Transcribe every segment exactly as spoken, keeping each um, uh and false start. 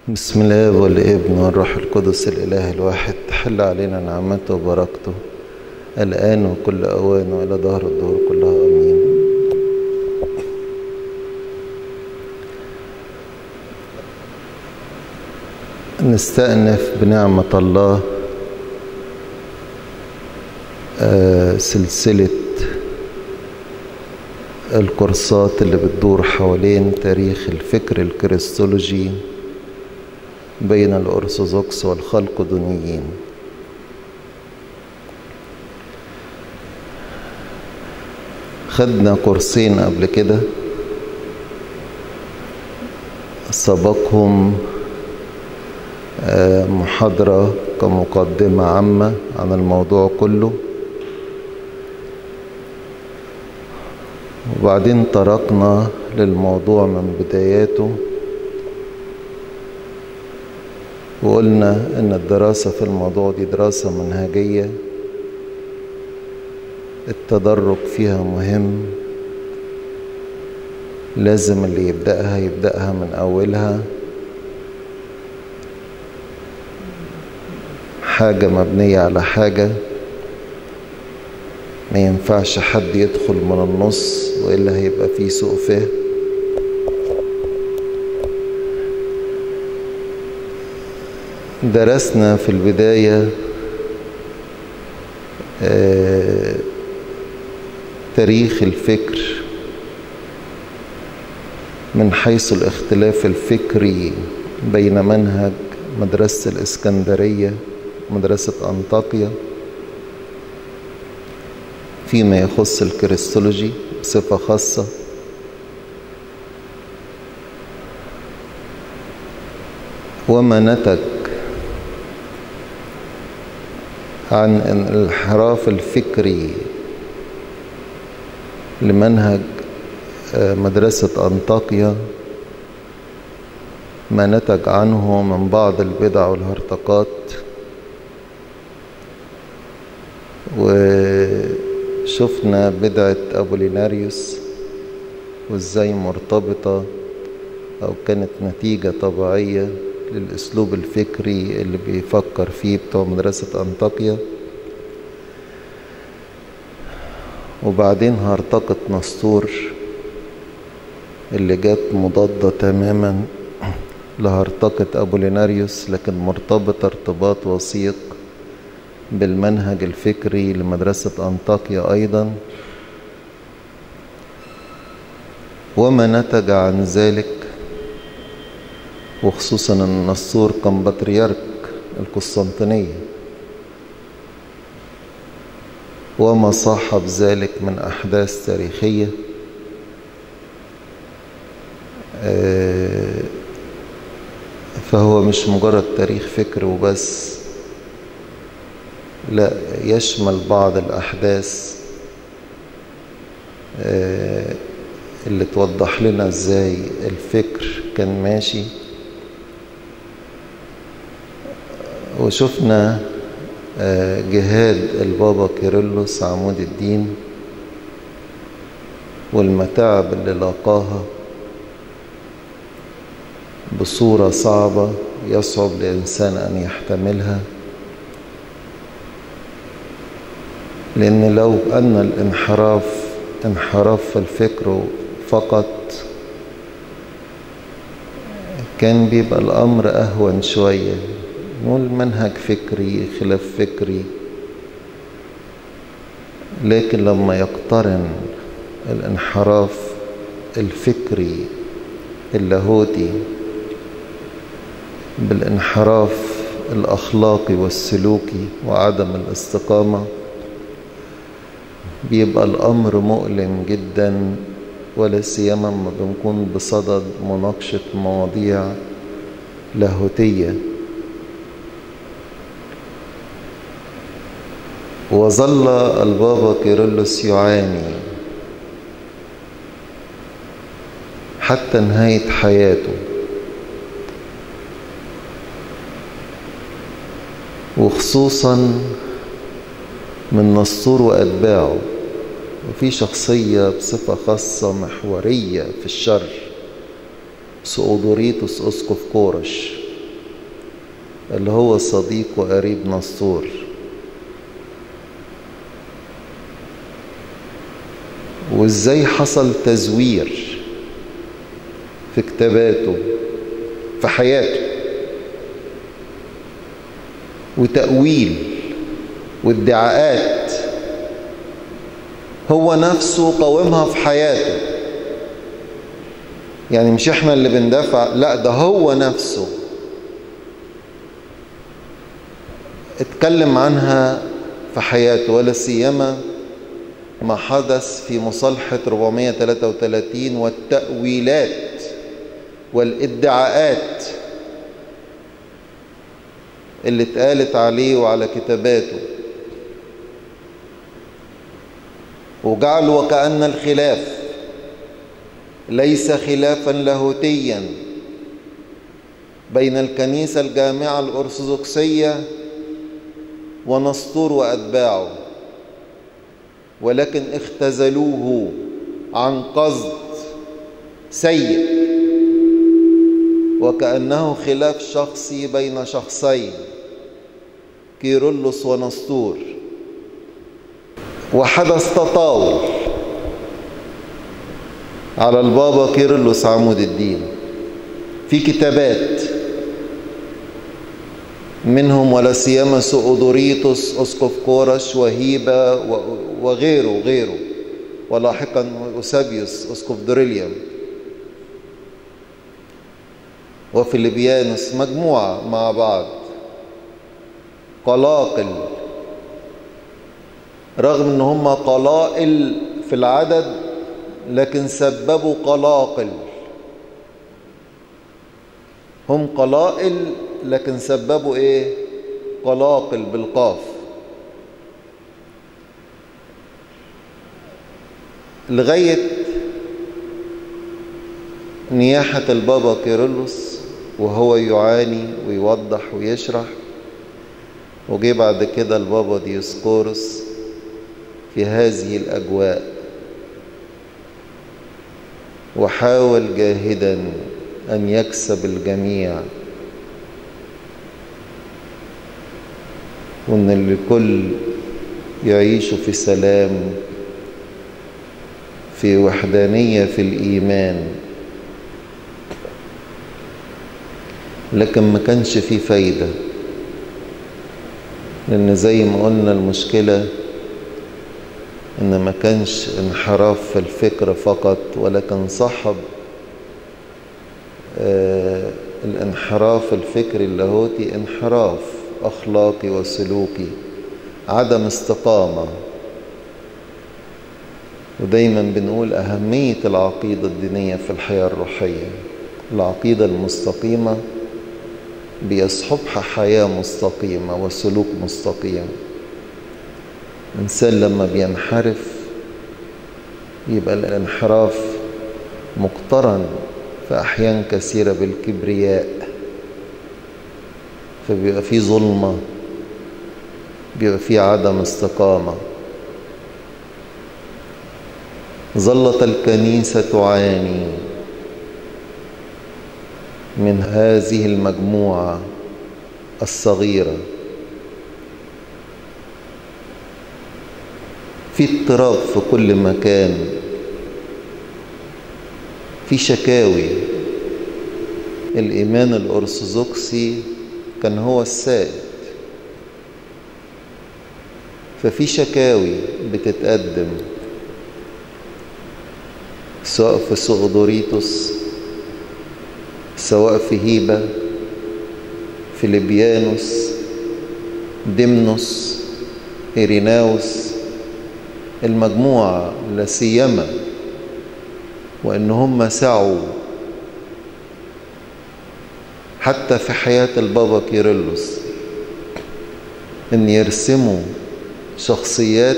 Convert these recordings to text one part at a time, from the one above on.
بسم الله والابن والروح القدس الإله الواحد، تحل علينا نعمته وبركته الآن وكل أوان وإلى دهر الدهور كلها آمين. نستأنف بنعمة الله سلسلة الكورسات اللي بتدور حوالين تاريخ الفكر الكريستولوجي بين الأرثوذكس والخلقدونيين. خدنا كورسين قبل كده سبقهم محاضرة كمقدمة عامة عن الموضوع كله، وبعدين طرقنا للموضوع من بداياته وقلنا ان الدراسة في الموضوع دي دراسة منهجية التدرج فيها مهم، لازم اللي يبدأها يبدأها من أولها، حاجة مبنية على حاجة، ما ينفعش حد يدخل من النص وإلا هيبقى فيه سوء فهم. درسنا في البداية آه تاريخ الفكر من حيث الاختلاف الفكري بين منهج مدرسة الإسكندرية ومدرسة أنطاكيا فيما يخص الكريستولوجي بصفة خاصة، وما نتج عن الانحراف الفكري لمنهج مدرسة أنطاكيا، ما نتج عنه من بعض البدع والهرطقات، وشفنا بدعة أبوليناريوس وإزاي مرتبطة أو كانت نتيجة طبيعية للأسلوب الفكري اللي بيفكر فيه بتوع مدرسة أنطاكيا. وبعدين هرطقة نسطور اللي جت مضادة تماما لهرطقة أبوليناريوس، لكن مرتبطة ارتباط وثيق بالمنهج الفكري لمدرسة أنطاكيا أيضا. وما نتج عن ذلك، وخصوصا أن نسطور كان بطريرك القسطنطينية، وما صاحب ذلك من أحداث تاريخية فهو مش مجرد تاريخ فكر وبس، لا، يشمل بعض الأحداث اللي توضح لنا ازاي الفكر كان ماشي. وشفنا جهاد البابا كيرلس عمود الدين والمتاعب اللي لاقاها بصورة صعبة يصعب لإنسان أن يحتملها، لأن لو أن الانحراف انحراف في الفكر فقط كان بيبقى الأمر أهون شوية، نقول منهج فكري خلاف فكري، لكن لما يقترن الانحراف الفكري اللاهوتي بالانحراف الأخلاقي والسلوكي وعدم الاستقامة، بيبقى الأمر مؤلم جدا، ولا سيما ما بنكون بصدد مناقشة مواضيع لاهوتية. وظل البابا كيرلس يعاني حتى نهاية حياته، وخصوصا من نسطور وأتباعه. وفي شخصية بصفة خاصة محورية في الشر سؤدوريتوس أسقف كورش، اللي هو صديق وقريب نسطور. وازاي حصل تزوير في كتاباته في حياته، وتأويل وادعاءات هو نفسه قاومها في حياته. يعني مش احنا اللي بندافع، لا ده هو نفسه اتكلم عنها في حياته، ولا سيما ما حدث في مصالحة أربعمائة وثلاثة وثلاثين والتأويلات والادعاءات اللي اتقالت عليه وعلى كتاباته، وجعلوا وكأن الخلاف ليس خلافا لاهوتيا بين الكنيسة الجامعة الأرثوذكسية ونسطور وأتباعه، ولكن اختزلوه عن قصد سيء، وكأنه خلاف شخصي بين شخصين، كيرلس ونسطور. وحدث تطاول على البابا كيرلس عمود الدين في كتابات، منهم ولا سيما سؤدوريتوس أسقف كورش وهيبة وغيره غيره ولاحقا أوسابيوس أسقف دريليوم وفيليبيانوس، مجموعة مع بعض قلاقل، رغم ان هم قلائل في العدد لكن سببوا قلاقل. هم قلائل لكن سببوا ايه؟ قلاقل بالقاف. لغاية نياحة البابا كيرلس وهو يعاني ويوضح ويشرح، وجي بعد كده البابا ديوسكورس في هذه الأجواء، وحاول جاهدا أن يكسب الجميع، وأن الكل يعيشوا في سلام، في وحدانية في الإيمان. لكن ما كانش فيه فايدة، لأن زي ما قلنا المشكلة إن ما كانش انحراف في الفكر فقط، ولكن صاحب آه الانحراف الفكري اللاهوتي انحراف أخلاقي وسلوكي، عدم استقامة. ودايما بنقول أهمية العقيدة الدينية في الحياة الروحية. العقيدة المستقيمة بيصحبها حياة مستقيمة وسلوك مستقيم. الإنسان لما بينحرف يبقى الانحراف مقترن في أحيان كثيرة بالكبرياء، فبيبقى فيه ظلمة، بيبقى فيه عدم استقامة. ظلت الكنيسة تعاني من هذه المجموعة الصغيرة، في اضطراب في كل مكان، في شكاوي. الإيمان الأرثوذكسي كان هو السائد، ففي شكاوي بتتقدم سواء في سؤدوريتوس، سواء في هيبة، فيليبيانوس، ديمنوس، إيريناوس، المجموعة لا سيما، وإن هم سعوا حتى في حياة البابا كيرلس إن يرسموا شخصيات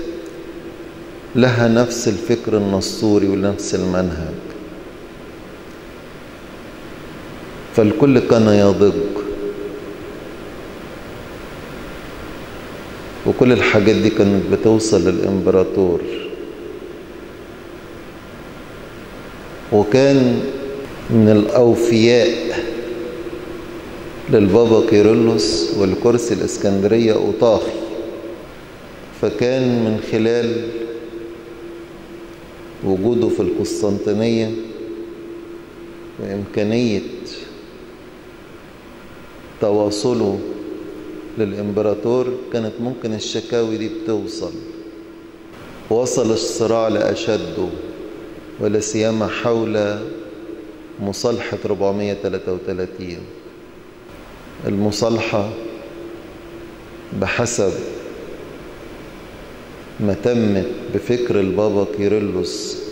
لها نفس الفكر النسطوري ونفس المنهج، فالكل كان يضج، وكل الحاجات دي كانت بتوصل للإمبراطور. وكان من الأوفياء للبابا كيرلس والكرسي الإسكندرية أوطاخي، فكان من خلال وجوده في القسطنطينية وإمكانية تواصله للإمبراطور كانت ممكن الشكاوي دي بتوصل. وصل الصراع لأشده، ولا سيما حول مصالحة أربعمائة وثلاثة وثلاثين. المصالحة بحسب ما تمت بفكر البابا كيرلس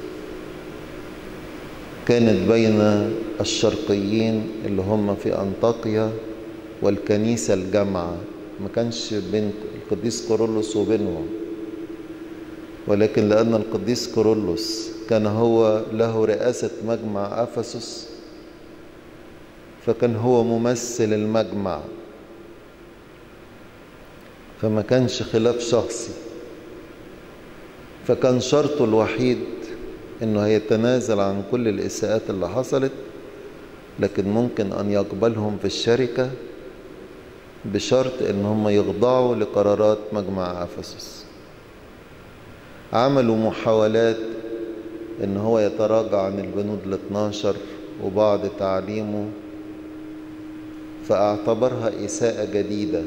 كانت بين الشرقيين اللي هم في أنطاكيا والكنيسة الجامعة، ما كانش بين القديس كيرلس وبينهم، ولكن لأن القديس كيرلس كان هو له رئاسة مجمع أفسس، فكان هو ممثل المجمع، فما كانش خلاف شخصي. فكان شرطه الوحيد انه هيتنازل عن كل الإساءات اللي حصلت، لكن ممكن ان يقبلهم في الشركة بشرط ان هم يخضعوا لقرارات مجمع أفسس. عملوا محاولات ان هو يتراجع عن البنود الاثناشر وبعض تعليمه، فاعتبرها إساءة جديدة،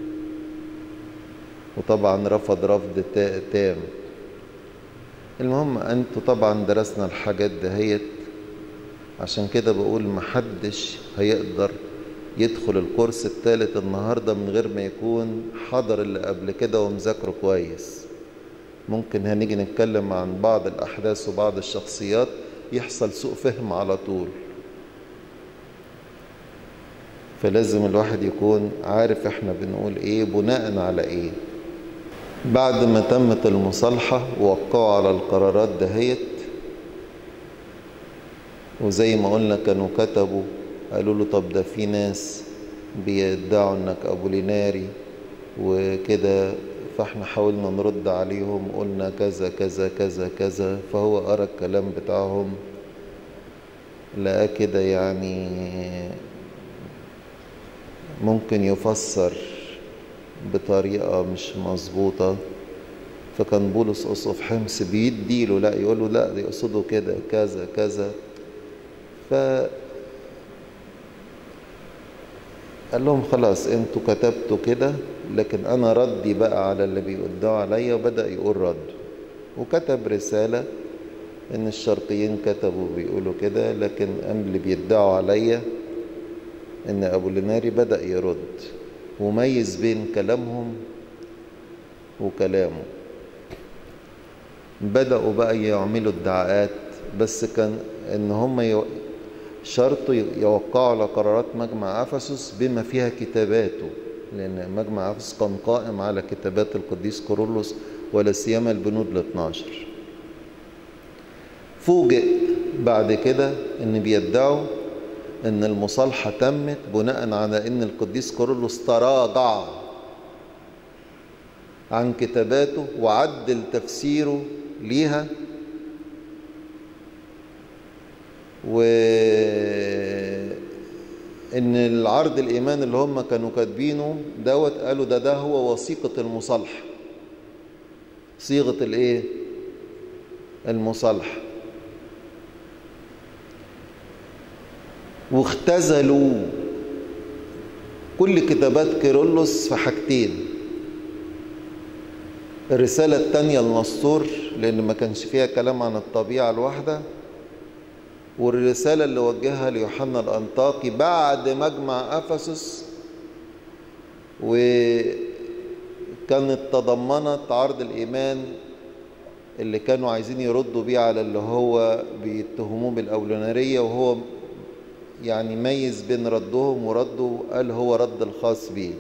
وطبعا رفض رفض تام. المهم انتوا طبعا درسنا الحاجات دهيت، عشان كده بقول محدش هيقدر يدخل الكورس الثالث النهاردة من غير ما يكون حضر اللي قبل كده ومذاكره كويس. ممكن هنيجي نتكلم عن بعض الأحداث وبعض الشخصيات يحصل سوء فهم على طول، فلازم الواحد يكون عارف احنا بنقول ايه بناء على ايه. بعد ما تمت المصالحة ووقعوا على القرارات دهيت، وزي ما قلنا كانوا كتبوا قالوا له طب ده في ناس بيدعوا انك أبوليناري وكده، فاحنا حاولنا نرد عليهم، قلنا كذا كذا كذا كذا. فهو قرأ الكلام بتاعهم لقى كده يعني ممكن يفسر بطريقة مش مظبوطة، فكان بولس أسقف حمص بيديله لا يقول له لا ده يقصده كده كذا كذا. ف قال لهم خلاص انتوا كتبتوا كده، لكن انا ردي بقى على اللي بيقدوا عليا، وبدأ يقول رد، وكتب رسالة ان الشرقيين كتبوا بيقولوا كده، لكن اللي بيدعوا عليا ان أبوليناري بدأ يرد، وميز بين كلامهم وكلامه. بدأوا بقى يعملوا ادعاءات، بس كان ان هم شرطوا يوقعوا على قرارات مجمع أفسس بما فيها كتاباته، لأن مجمع أفسس كان قائم على كتابات القديس كيرلس ولا سيما البنود الاثناشر. فوجئ بعد كده ان بيدعوا ان المصالحة تمت بناء على ان القديس كيرلس تراجع عن كتاباته وعدل تفسيره ليها، وان العرض الايمان اللي هم كانوا كاتبينه دوت قالوا ده ده هو وثيقة المصالحة، صيغة الايه المصالحة. واختزلوا كل كتابات كيرلس في حاجتين: الرسالة الثانية لنسطور لأن ما كانش فيها كلام عن الطبيعة الواحدة، والرسالة اللي وجهها ليوحنا الأنطاكي بعد مجمع أفسس، وكانت تضمنت عرض الإيمان اللي كانوا عايزين يردوا بيه على اللي هو بيتهموه بالأولونارية، وهو يعني ميز بين ردهم ورده، قال هو رد الخاص بيه،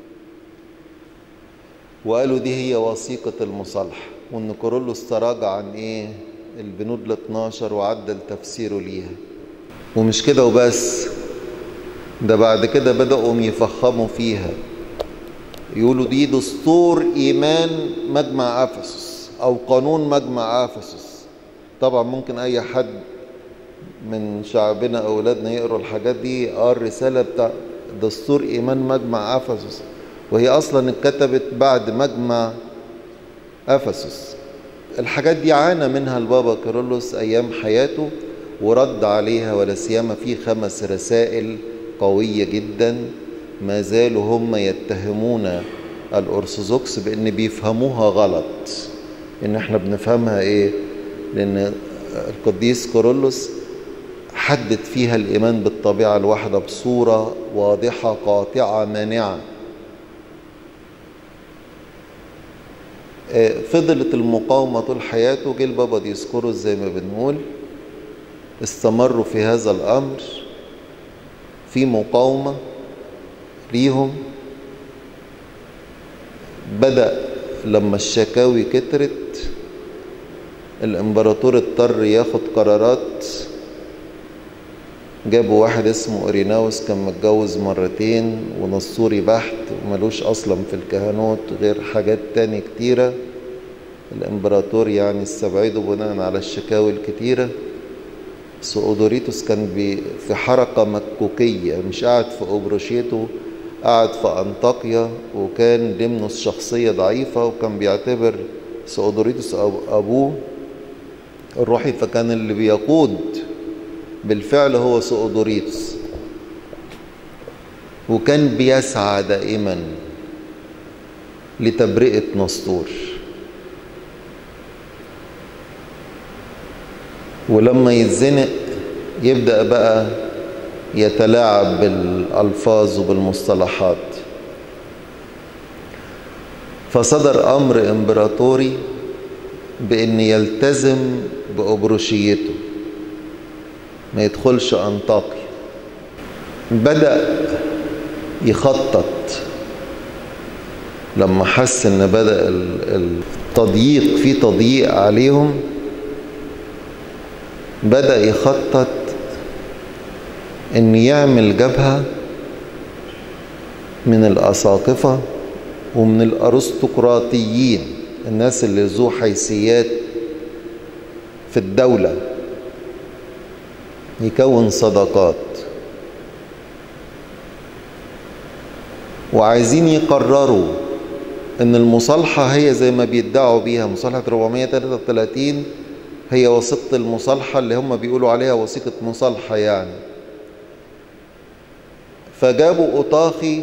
وقالوا دي هي وثيقة المصالحة، وان كيرلس تراجع عن ايه البنود الاثناشر وعدل تفسيره ليها. ومش كده وبس، ده بعد كده بدأوا يفخموا فيها، يقولوا دي دستور إيمان مجمع أفسس أو قانون مجمع أفسس. طبعا ممكن أي حد من شعبنا أولادنا يقروا الحاجات دي، اه الرسالة بتاع دستور إيمان مجمع أفسس، وهي أصلا اتكتبت بعد مجمع أفسس. الحاجات دي عانى منها البابا كيرلس أيام حياته ورد عليها، ولا سيما في خمس رسائل قوية جدا ما زالوا هم يتهمون الأرثوذكس بأن بيفهموها غلط. إن احنا بنفهمها إيه؟ لأن القديس كيرلس حدد فيها الإيمان بالطبيعة الواحدة بصورة واضحة قاطعة مانعة. فضلت المقاومة طول حياته، جه البابا ديسكوروس زي ما بنقول استمروا في هذا الأمر، في مقاومة ليهم. بدأ لما الشكاوي كترت الإمبراطور اضطر ياخد قرارات. جابوا واحد اسمه أوريناوس كان متجوز مرتين ونصوري بحت وملوش أصلا في الكهنوت غير حاجات تاني كتيرة. الإمبراطور يعني استبعده بناء على الشكاوي الكتيرة. سؤدوريتوس كان في حركة مكوكية، مش قاعد في أبروشيته، قاعد في أنطاكيا، وكان لمنوس شخصية ضعيفة وكان بيعتبر سؤدوريتوس أبوه الروحي، فكان اللي بيقود بالفعل هو سؤدوريتوس، وكان بيسعى دائما لتبرئة نسطور. ولما يتزنق يبدأ بقى يتلاعب بالألفاظ وبالمصطلحات. فصدر أمر إمبراطوري بأن يلتزم بأبروشيته، ما يدخلش أنطاكيا. بدأ يخطط لما حس ان بدأ التضييق في تضييق عليهم، بدأ يخطط ان يعمل جبهة من الأساقفة ومن الأرستقراطيين، الناس اللي ذو حيثيات في الدولة، يكون صداقات، وعايزين يقرروا ان المصالحة هي زي ما بيدعوا بيها مصالحة أربعمائة وثلاثة وثلاثين هي وثيقة المصالحة اللي هم بيقولوا عليها وثيقة مصالحة يعني. فجابوا أوطاخي،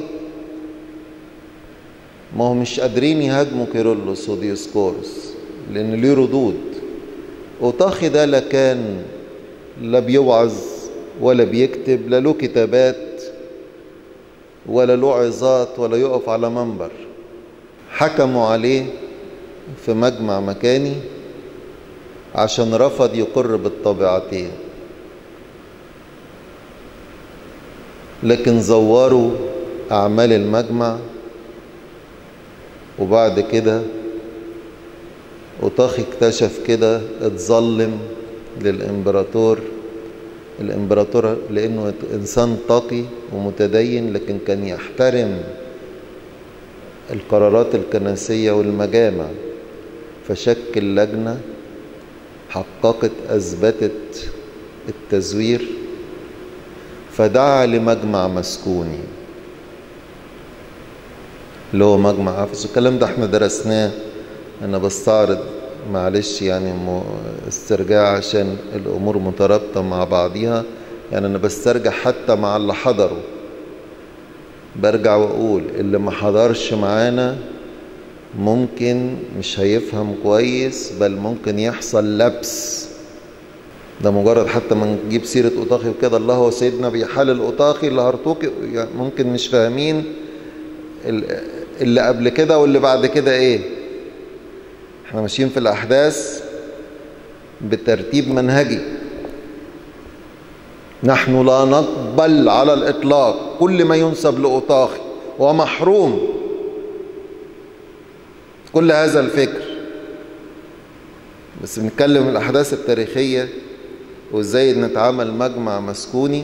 ما هو مش قادرين يهاجموا كيرلس وديسكورس لأن ليه ردود. أوطاخي ده لا كان لا بيوعظ ولا بيكتب، لا له كتابات ولا له عظات ولا يقف على منبر. حكموا عليه في مجمع مكاني عشان رفض يقر بالطبيعتين، لكن زوروا أعمال المجمع. وبعد كده أوطاخي اكتشف كده اتظلم للإمبراطور. الإمبراطور لأنه إنسان تقي ومتدين، لكن كان يحترم القرارات الكنسية والمجامع، فشكل لجنة حققت أثبتت التزوير، فدعا لمجمع مسكوني اللي هو مجمع أفسس. الكلام ده احنا درسناه، أنا بستعرض معلش يعني استرجاع عشان الأمور مترابطة مع بعضيها، يعني أنا بسترجع حتى مع اللي حضروا. برجع وأقول اللي ما حضرش معانا ممكن مش هيفهم كويس، بل ممكن يحصل لبس. ده مجرد حتى ما نجيب سيرة أوطاخي وكده الله هو سيدنا بيحلل أوطاخي اللي هرطوكي، يعني ممكن مش فاهمين اللي قبل كده واللي بعد كده ايه. احنا ماشيين في الأحداث بترتيب منهجي. نحن لا نقبل على الإطلاق كل ما ينسب لأوطاخي ومحروم كل هذا الفكر، بس بنتكلم الأحداث التاريخية وإزاي نتعامل مجمع مسكوني.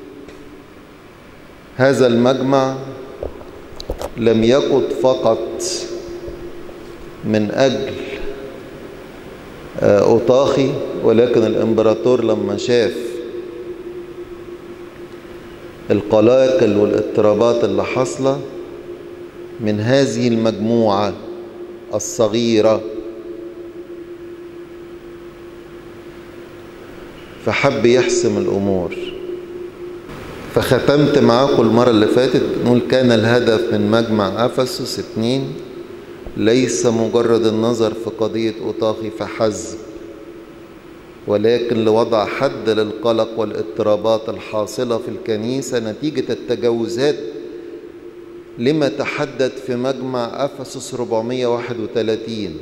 هذا المجمع لم يقض فقط من أجل أوطاخي، ولكن الإمبراطور لما شاف القلاقل والاضطرابات اللي حاصلة من هذه المجموعة الصغيرة، فحب يحسم الأمور. فختمت معاكم المرة اللي فاتت نقول كان الهدف من مجمع أفسس اتنين ليس مجرد النظر في قضية أوطاخي فحسب، ولكن لوضع حد للقلق والاضطرابات الحاصلة في الكنيسة نتيجة التجاوزات لما تحدد في مجمع أفسس أربعمائة وواحد وثلاثين.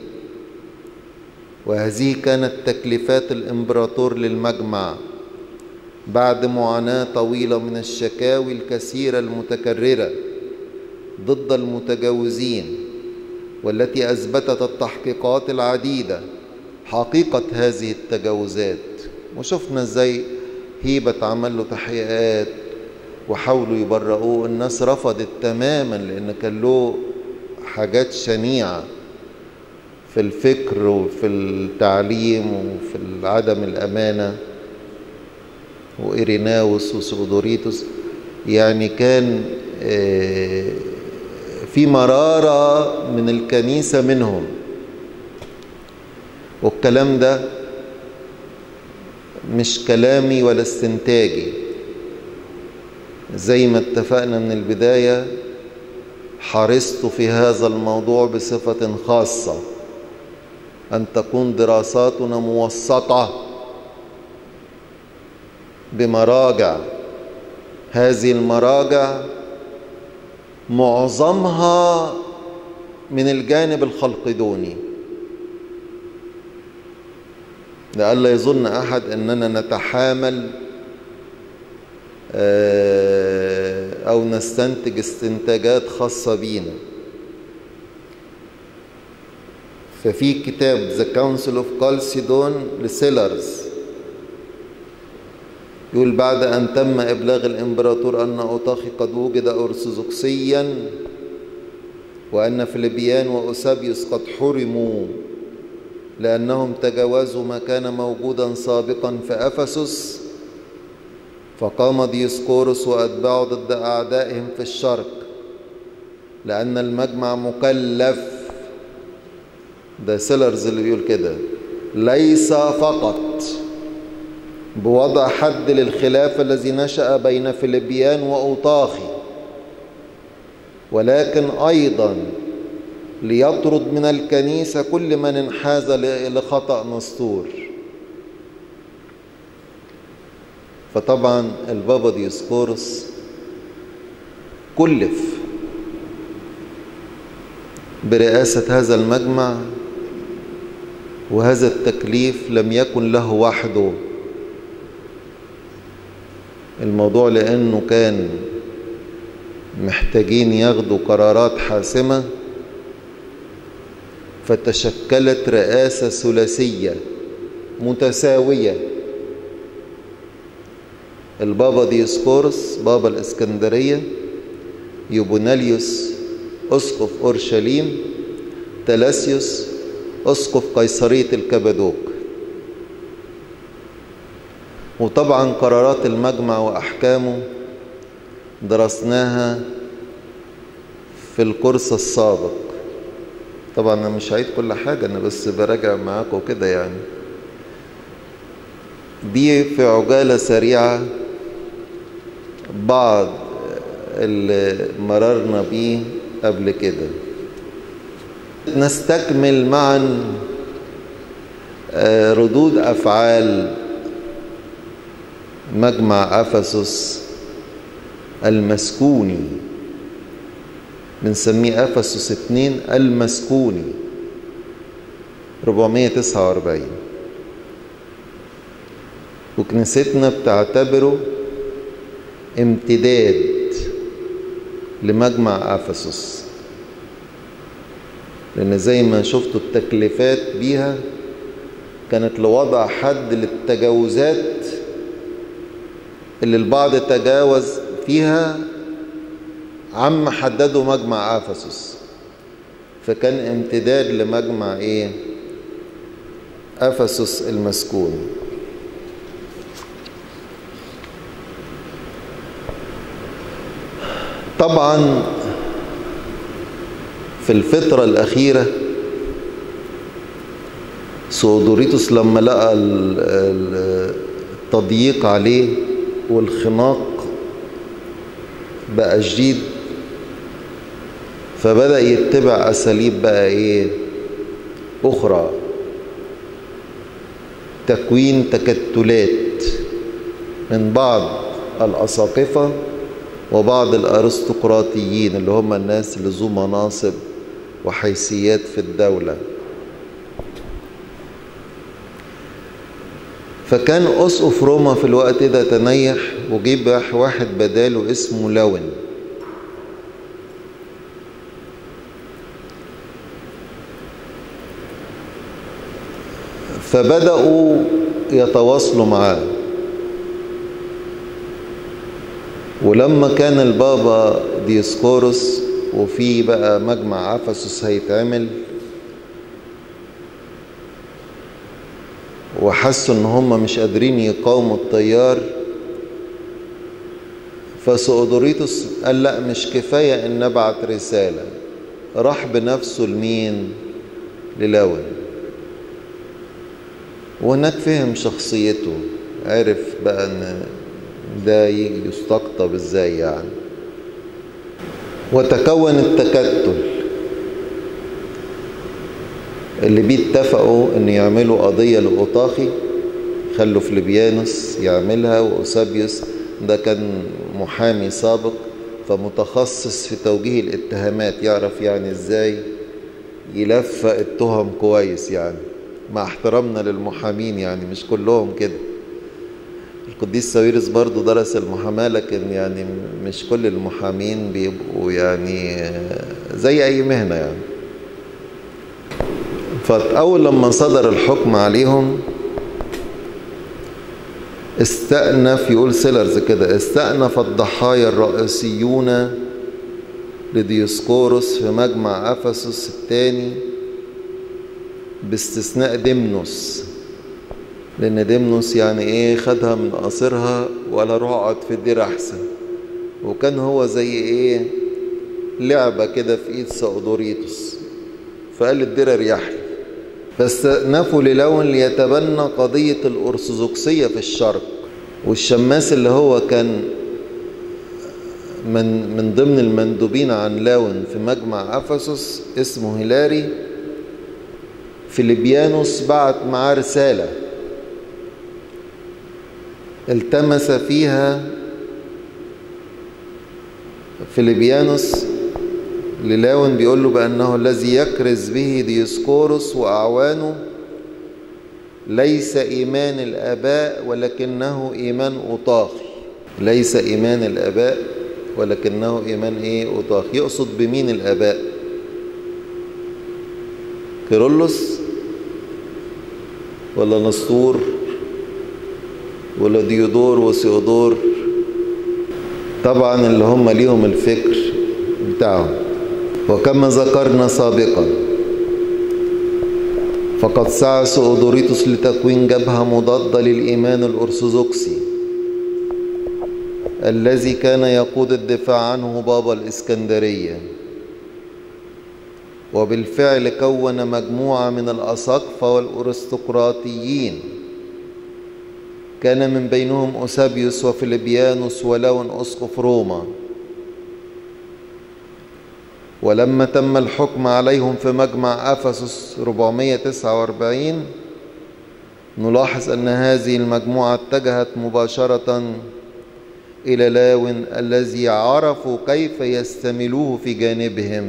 وهذه كانت تكليفات الإمبراطور للمجمع بعد معاناة طويلة من الشكاوي الكثيرة المتكررة ضد المتجاوزين، والتي أثبتت التحقيقات العديدة حقيقة هذه التجاوزات. وشفنا ازاي هيبة عمل له تحقيقات وحاولوا يبرئوه، الناس رفضت تماما لأن كان له حاجات شنيعة في الفكر وفي التعليم وفي عدم الأمانة. وإيريناوس وسودوريتوس يعني كان في مرارة من الكنيسة منهم. والكلام ده مش كلامي ولا استنتاجي، زي ما اتفقنا من البداية حرصت في هذا الموضوع بصفة خاصة أن تكون دراساتنا موسطة بمراجع. هذه المراجع معظمها من الجانب الخلقدوني، لئلا يظن أحد أننا نتحامل أو نستنتج استنتاجات خاصة بينا. ففي كتاب The Council of Chalcedon لسيلرز يقول بعد أن تم إبلاغ الإمبراطور أن أوطاخي قد وجد أرثوذكسيا وأن فيليبيان وأوسابيوس قد حرموا لأنهم تجاوزوا ما كان موجودا سابقا في أفسس، فقام ديسقورس وأتباعه ضد أعدائهم في الشرق، لأن المجمع مكلف، ده سيلرز اللي بيقول كده، ليس فقط بوضع حد للخلاف الذي نشأ بين فيليبيان وأوطاخي، ولكن أيضا ليطرد من الكنيسة كل من انحاز لخطأ نسطور. فطبعا البابا ديسقورس كلف برئاسة هذا المجمع، وهذا التكليف لم يكن له وحده. الموضوع لأنه كان محتاجين ياخدوا قرارات حاسمة، فتشكلت رئاسة ثلاثية متساوية. البابا ديسقورس بابا الإسكندرية، يوبوناليوس أسقف أورشليم، تلاسيوس أسقف قيصرية الكبادوك. وطبعا قرارات المجمع وأحكامه درسناها في الكورس السابق. طبعا أنا مش هعيد كل حاجة، أنا بس براجع معاكم كده يعني. دي في عجالة سريعة بعض اللي مررنا بيه قبل كده. نستكمل معا ردود أفعال مجمع أفسس المسكوني، بنسميه أفسس اتنين المسكوني أربعمائة وتسعة وأربعين، وكنيستنا بتعتبره امتداد لمجمع أفسس، لأن زي ما شفتوا التكليفات بيها كانت لوضع حد للتجاوزات اللي البعض تجاوز فيها عم حددوا مجمع أفسس، فكان امتداد لمجمع ايه؟ أفسس المسكون. طبعا في الفترة الأخيرة سؤدوريتوس لما لقى التضييق عليه والخناق بقى شديد، فبدأ يتبع أساليب بقى إيه أخرى، تكوين تكتلات من بعض الأساقفة وبعض الأرستقراطيين اللي هم الناس اللي ذو مناصب وحيثيات في الدولة. فكان أسقف روما في الوقت ده تنيح وجيب واحد بداله اسمه لون. فبدأوا يتواصلوا معاه، ولما كان البابا ديسقورس وفي بقى مجمع أفسس هيتعمل وحسوا ان هم مش قادرين يقاوموا التيار، فسؤدوريتوس قال لا مش كفاية ان نبعت رسالة، راح بنفسه لمين؟ للون. وهناك فهم شخصيته، عرف بقى ان ده يستقطب ازاي يعني. وتكون التكتل اللي بيتفقوا ان يعملوا قضية لأوطاخي، خلوا فليبيانوس يعملها، وأوسابيوس ده كان محامي سابق فمتخصص في توجيه الاتهامات، يعرف يعني ازاي يلفق التهم كويس يعني، مع احترامنا للمحامين يعني مش كلهم كده. القديس ساويرس برضو درس المحاماة، لكن يعني مش كل المحامين بيبقوا يعني زي أي مهنة يعني. فأول لما صدر الحكم عليهم استأنف، يقول سيلرز كده، استأنف الضحايا الرئيسيون لديوسقورس في مجمع أفسس الثاني باستثناء ديمنوس، لأن ديمنوس يعني إيه خدها من قصرها ولا روح اقعد في الدير أحسن، وكان هو زي إيه لعبة كده في إيد سؤدوريتوس، فقال الدير اريح لي. فاستأنفوا للون ليتبنى قضية الأرثوذكسية في الشرق. والشماس اللي هو كان من من ضمن المندوبين عن لاون في مجمع أفسس اسمه هيلاري، فيليبيانوس بعت معاه رسالة التمس فيها فيليبيانوس للاون، بيقول له بأنه الذي يكرز به ديوسقورس وأعوانه ليس إيمان الآباء ولكنه إيمان أوطاخي. ليس إيمان الآباء ولكنه إيمان إيه أوطاخي. يقصد بمين الآباء؟ كيرلس ولا نسطور ولا ديودور وسيودور؟ طبعا اللي هم ليهم الفكر بتاعهم. وكما ذكرنا سابقا فقد سعى سؤدوريتوس لتكوين جبهة مضادة للإيمان الأرثوذكسي الذي كان يقود الدفاع عنه بابا الإسكندرية، وبالفعل كون مجموعة من الأساقفة والأرستقراطيين كان من بينهم أوسابيوس وفيليبيانوس ولون أسقف روما. ولما تم الحكم عليهم في مجمع أفسس أربعمائة وتسعة وأربعين نلاحظ أن هذه المجموعة اتجهت مباشرة إلى لاون الذي عرفوا كيف يستملوه في جانبهم.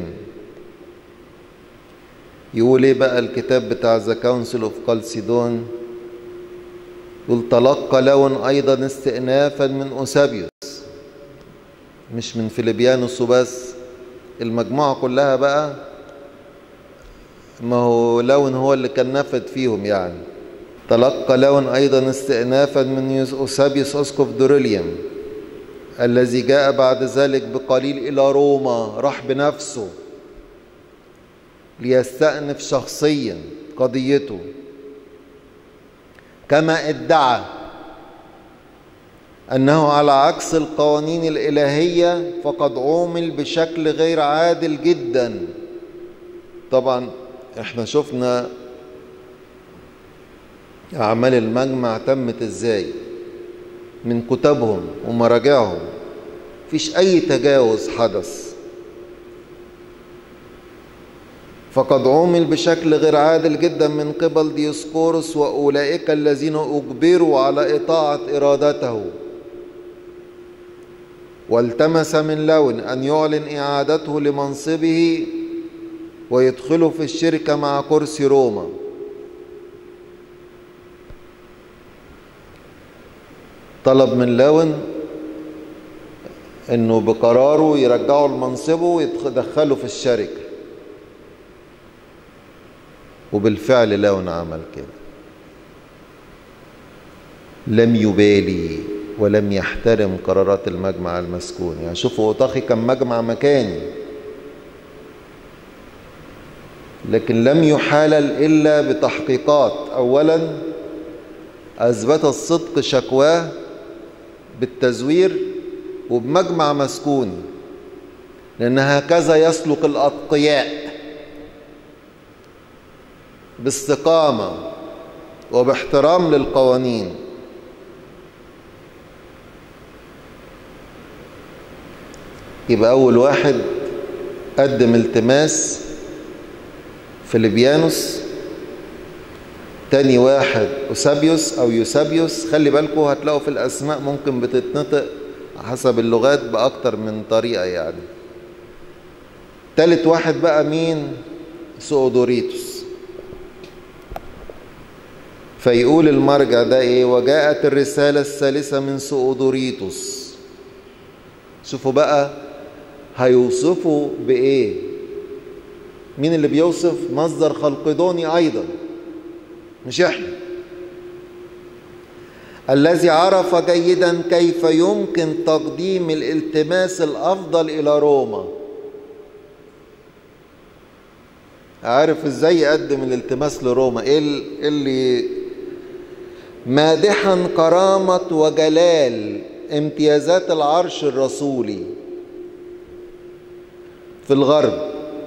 يقول ايه بقى الكتاب بتاع ذا كونسل اوف كالسيدون؟ يقول تلقى لاون أيضا استئنافا من أوسابيوس، مش من فيليبيانوس وبس، المجموعة كلها بقى، ما هو لاون هو اللي كان نفذ فيهم يعني. تلقى لاون أيضا استئنافا من أوسابيوس أسقف دوريليوم الذي جاء بعد ذلك بقليل إلى روما، راح بنفسه ليستأنف شخصيا قضيته، كما ادعى أنه على عكس القوانين الإلهية فقد عومل بشكل غير عادل جدا. طبعا احنا شفنا أعمال المجمع تمت ازاي من كتبهم ومراجعهم، مفيش أي تجاوز حدث. فقد عومل بشكل غير عادل جدا من قبل ديوسكورس وأولئك الذين أجبروا على إطاعة إرادته، والتمس من لون أن يعلن إعادته لمنصبه ويدخله في الشركة مع كرسي روما. طلب من لون أنه بقراره يرجعه لمنصبه ويدخله في الشركة، وبالفعل لون عمل كده، لم يبالي ولم يحترم قرارات المجمع المسكون. يعني شوفوا أوطاخي كان مجمع مكاني، لكن لم يحالل إلا بتحقيقات. أولا أثبت الصدق شكواه بالتزوير وبمجمع مسكون، لأن هكذا يسلك الأتقياء باستقامة وباحترام للقوانين. يبقى أول واحد قدم التماس فيليبيانوس، تاني واحد أوسابيوس أو يوسابيوس. خلي بالكم هتلاقوا في الأسماء ممكن بتتنطق حسب اللغات بأكتر من طريقة يعني. تالت واحد بقى مين؟ سؤدوريتوس. فيقول المرجع ده ايه؟ وجاءت الرسالة الثالثة من سؤدوريتوس. شوفوا بقى هيوصفوا بايه؟ مين اللي بيوصف؟ مصدر خلقدوني ايضا، مش احنا. الذي عرف جيدا كيف يمكن تقديم الالتماس الافضل الى روما. عارف ازاي يقدم الالتماس لروما؟ ايه اللي مادحا كرامة وجلال امتيازات العرش الرسولي في الغرب،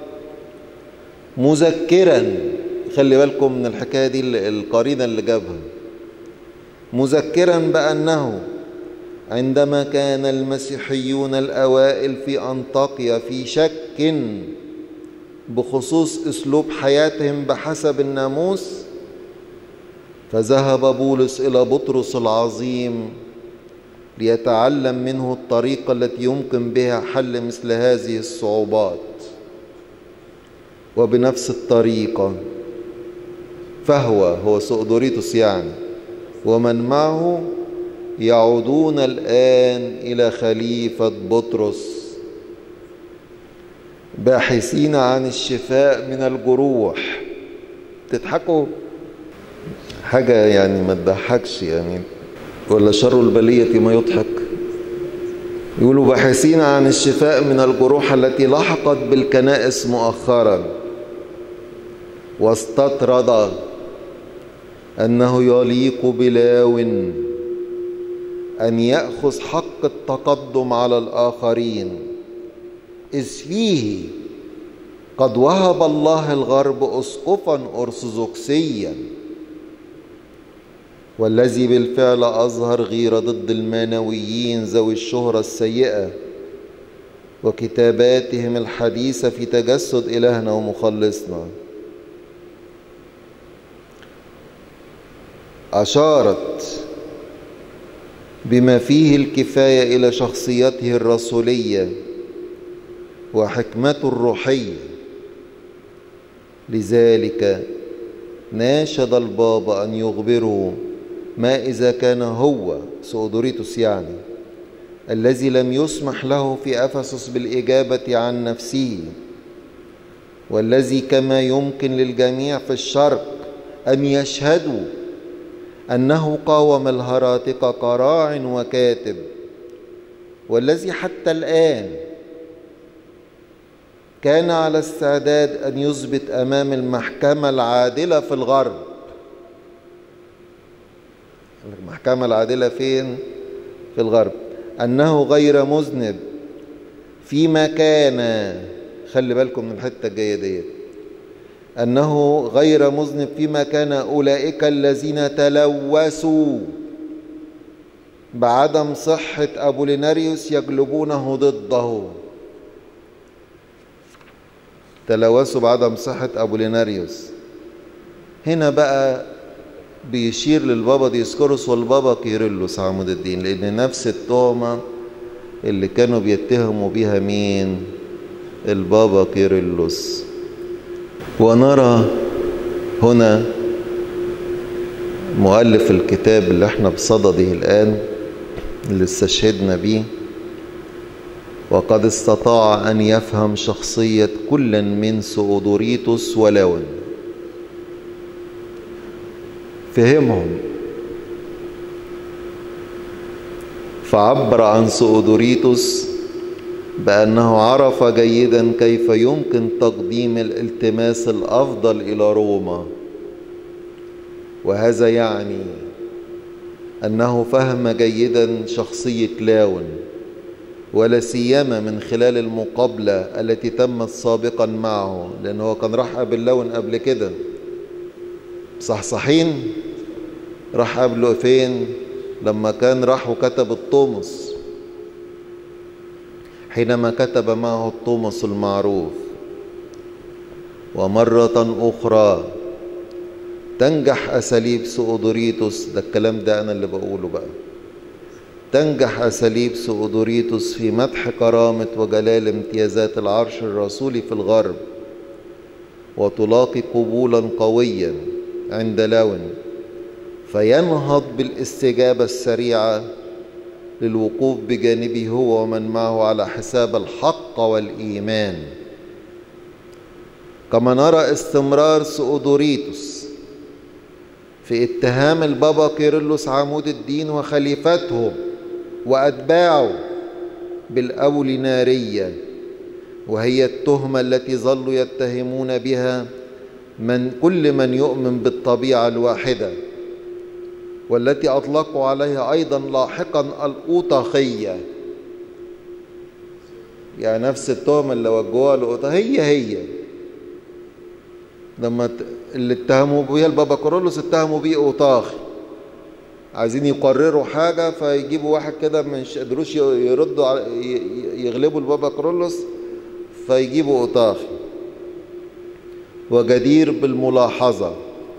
مذكرا، خلي بالكم من الحكاية دي القرينة اللي جابها، مذكرا بأنه عندما كان المسيحيون الأوائل في أنطاكيا في شك بخصوص أسلوب حياتهم بحسب الناموس، فذهب بولس إلى بطرس العظيم ليتعلم منه الطريقة التي يمكن بها حل مثل هذه الصعوبات. وبنفس الطريقة فهو هو سؤدوريتوس يعني ومن معه يعودون الآن إلى خليفة بطرس باحثين عن الشفاء من الجروح. تضحكوا؟ حاجة يعني ما تضحكش يعني، ولا شر البلية ما يضحك. يقولوا باحثين عن الشفاء من الجروح التي لحقت بالكنائس مؤخرا، واستطرد أنه يليق بلاو أن يأخذ حق التقدم على الآخرين، إذ فيه قد وهب الله الغرب أسقفا أرثوذكسيا، والذي بالفعل أظهر غيرة ضد المانويين ذوي الشهرة السيئة وكتاباتهم الحديثة في تجسد إلهنا ومخلصنا. أشارت بما فيه الكفاية إلى شخصيته الرسولية وحكمته الروحية، لذلك ناشد البابا أن يخبره ما إذا كان هو سؤدوريتوس يعني الذي لم يسمح له في أفسس بالإجابة عن نفسه، والذي كما يمكن للجميع في الشرق أن يشهدوا أنه قاوم الهراطقة كراع وكاتب، والذي حتى الآن كان على استعداد أن يثبت أمام المحكمة العادلة في الغرب. المحكمة العادلة فين؟ في الغرب أنه غير مذنب فيما كان، خلي بالكم من الحتة الجاية ديت، أنه غير مذنب فيما كان أولئك الذين تلوثوا بعدم صحة أبوليناريوس يجلبونه ضده. تلوثوا بعدم صحة أبوليناريوس. هنا بقى بيشير للبابا ديسكورس والبابا كيرلس عمود الدين، لأن نفس التهمة اللي كانوا بيتهموا بيها مين؟ البابا كيرلس. ونرى هنا مؤلف الكتاب اللي احنا بصدده الآن اللي استشهدنا بيه، وقد استطاع أن يفهم شخصية كل من سؤدوريتوس ولاون. فهمهم، فعبر عن سؤدوريتوس بأنه عرف جيدا كيف يمكن تقديم الالتماس الأفضل إلى روما، وهذا يعني أنه فهم جيدا شخصية لاون، ولا سيما من خلال المقابلة التي تمت سابقا معه، لأنه كان راح قابل لاون قبل كده صحصحين. راح قابله فين؟ لما كان راح وكتب الطومس، حينما كتب معه الطومس المعروف. ومرة أخرى تنجح أساليب سؤدوريتوس، ده الكلام ده أنا اللي بقوله بقى، تنجح أساليب سؤدوريتوس في مدح كرامة وجلال امتيازات العرش الرسولي في الغرب، وتلاقي قبولا قويا عند لاون، فينهض بالاستجابة السريعة للوقوف بجانبه هو ومن معه على حساب الحق والإيمان. كما نرى استمرار سؤدوريتوس في اتهام البابا كيرلس عمود الدين وخليفته وأتباعه بالأولينارية، وهي التهمة التي ظلوا يتهمون بها من كل من يؤمن بالطبيعة الواحدة، والتي أطلقوا عليها أيضا لاحقا الأوطاخية. يعني نفس التهمة اللي وجهوها لأوطاخية هي هي لما اللي اتهموا بيها البابا كيرلس اتهموا بيه أوطاخي، عايزين يقرروا حاجة فيجيبوا واحد كده مش قدروش يردوا يغلبوا البابا كيرلس فيجيبوا أوطاخي. وجدير بالملاحظة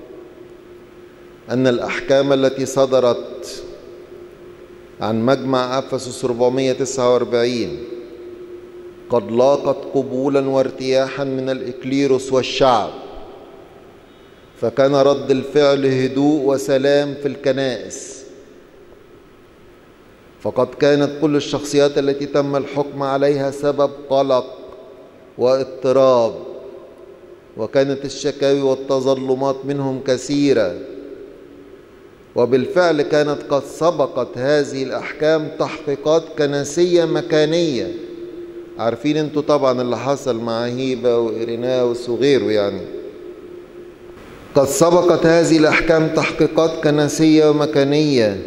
أن الأحكام التي صدرت عن مجمع أفسس أربعمائة وتسعة وأربعين قد لاقت قبولا وارتياحا من الإكليروس والشعب، فكان رد الفعل هدوء وسلام في الكنائس. فقد كانت كل الشخصيات التي تم الحكم عليها سبب قلق واضطراب، وكانت الشكاوي والتظلمات منهم كثيرة، وبالفعل كانت قد سبقت هذه الأحكام تحقيقات كنسية مكانية. عارفين انتوا طبعا اللي حصل مع هيبة وإيريناوس وغيره، يعني قد سبقت هذه الأحكام تحقيقات كنسية ومكانية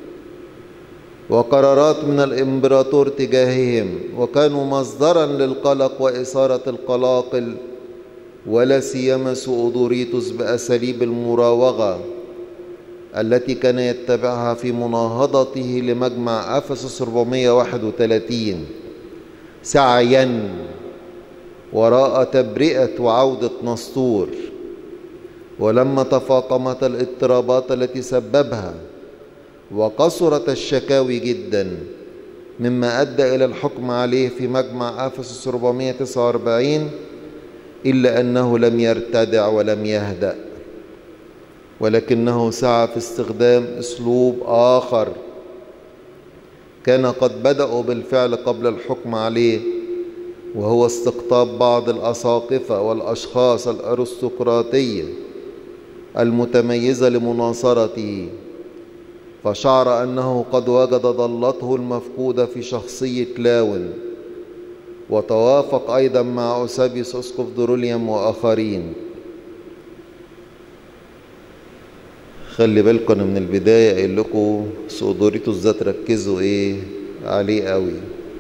وقرارات من الإمبراطور تجاههم، وكانوا مصدرا للقلق وإثارة القلاقل، ولا سيما سؤدوريتوس بأساليب المراوغة التي كان يتبعها في مناهضته لمجمع أفسس أربعمائة وواحد وثلاثين سعيا وراء تبرئة وعودة نسطور. ولما تفاقمت الاضطرابات التي سببها وقصرت الشكاوي جدا، مما أدى إلى الحكم عليه في مجمع أفسس أربعمائة وتسعة وأربعين، إلا أنه لم يرتدع ولم يهدأ، ولكنه سعى في استخدام أسلوب آخر. كان قد بدأوا بالفعل قبل الحكم عليه، وهو استقطاب بعض الأساقفة والأشخاص الأرستقراطية المتميزة لمناصرته، فشعر أنه قد وجد ضالته المفقودة في شخصية لاون، وتوافق أيضا مع أوسابيوس أسقف دروليوم وآخرين. خلي بالكم أنا من البداية قايل لكم سؤدوريتوس ده تركزوا ايه عليه قوي.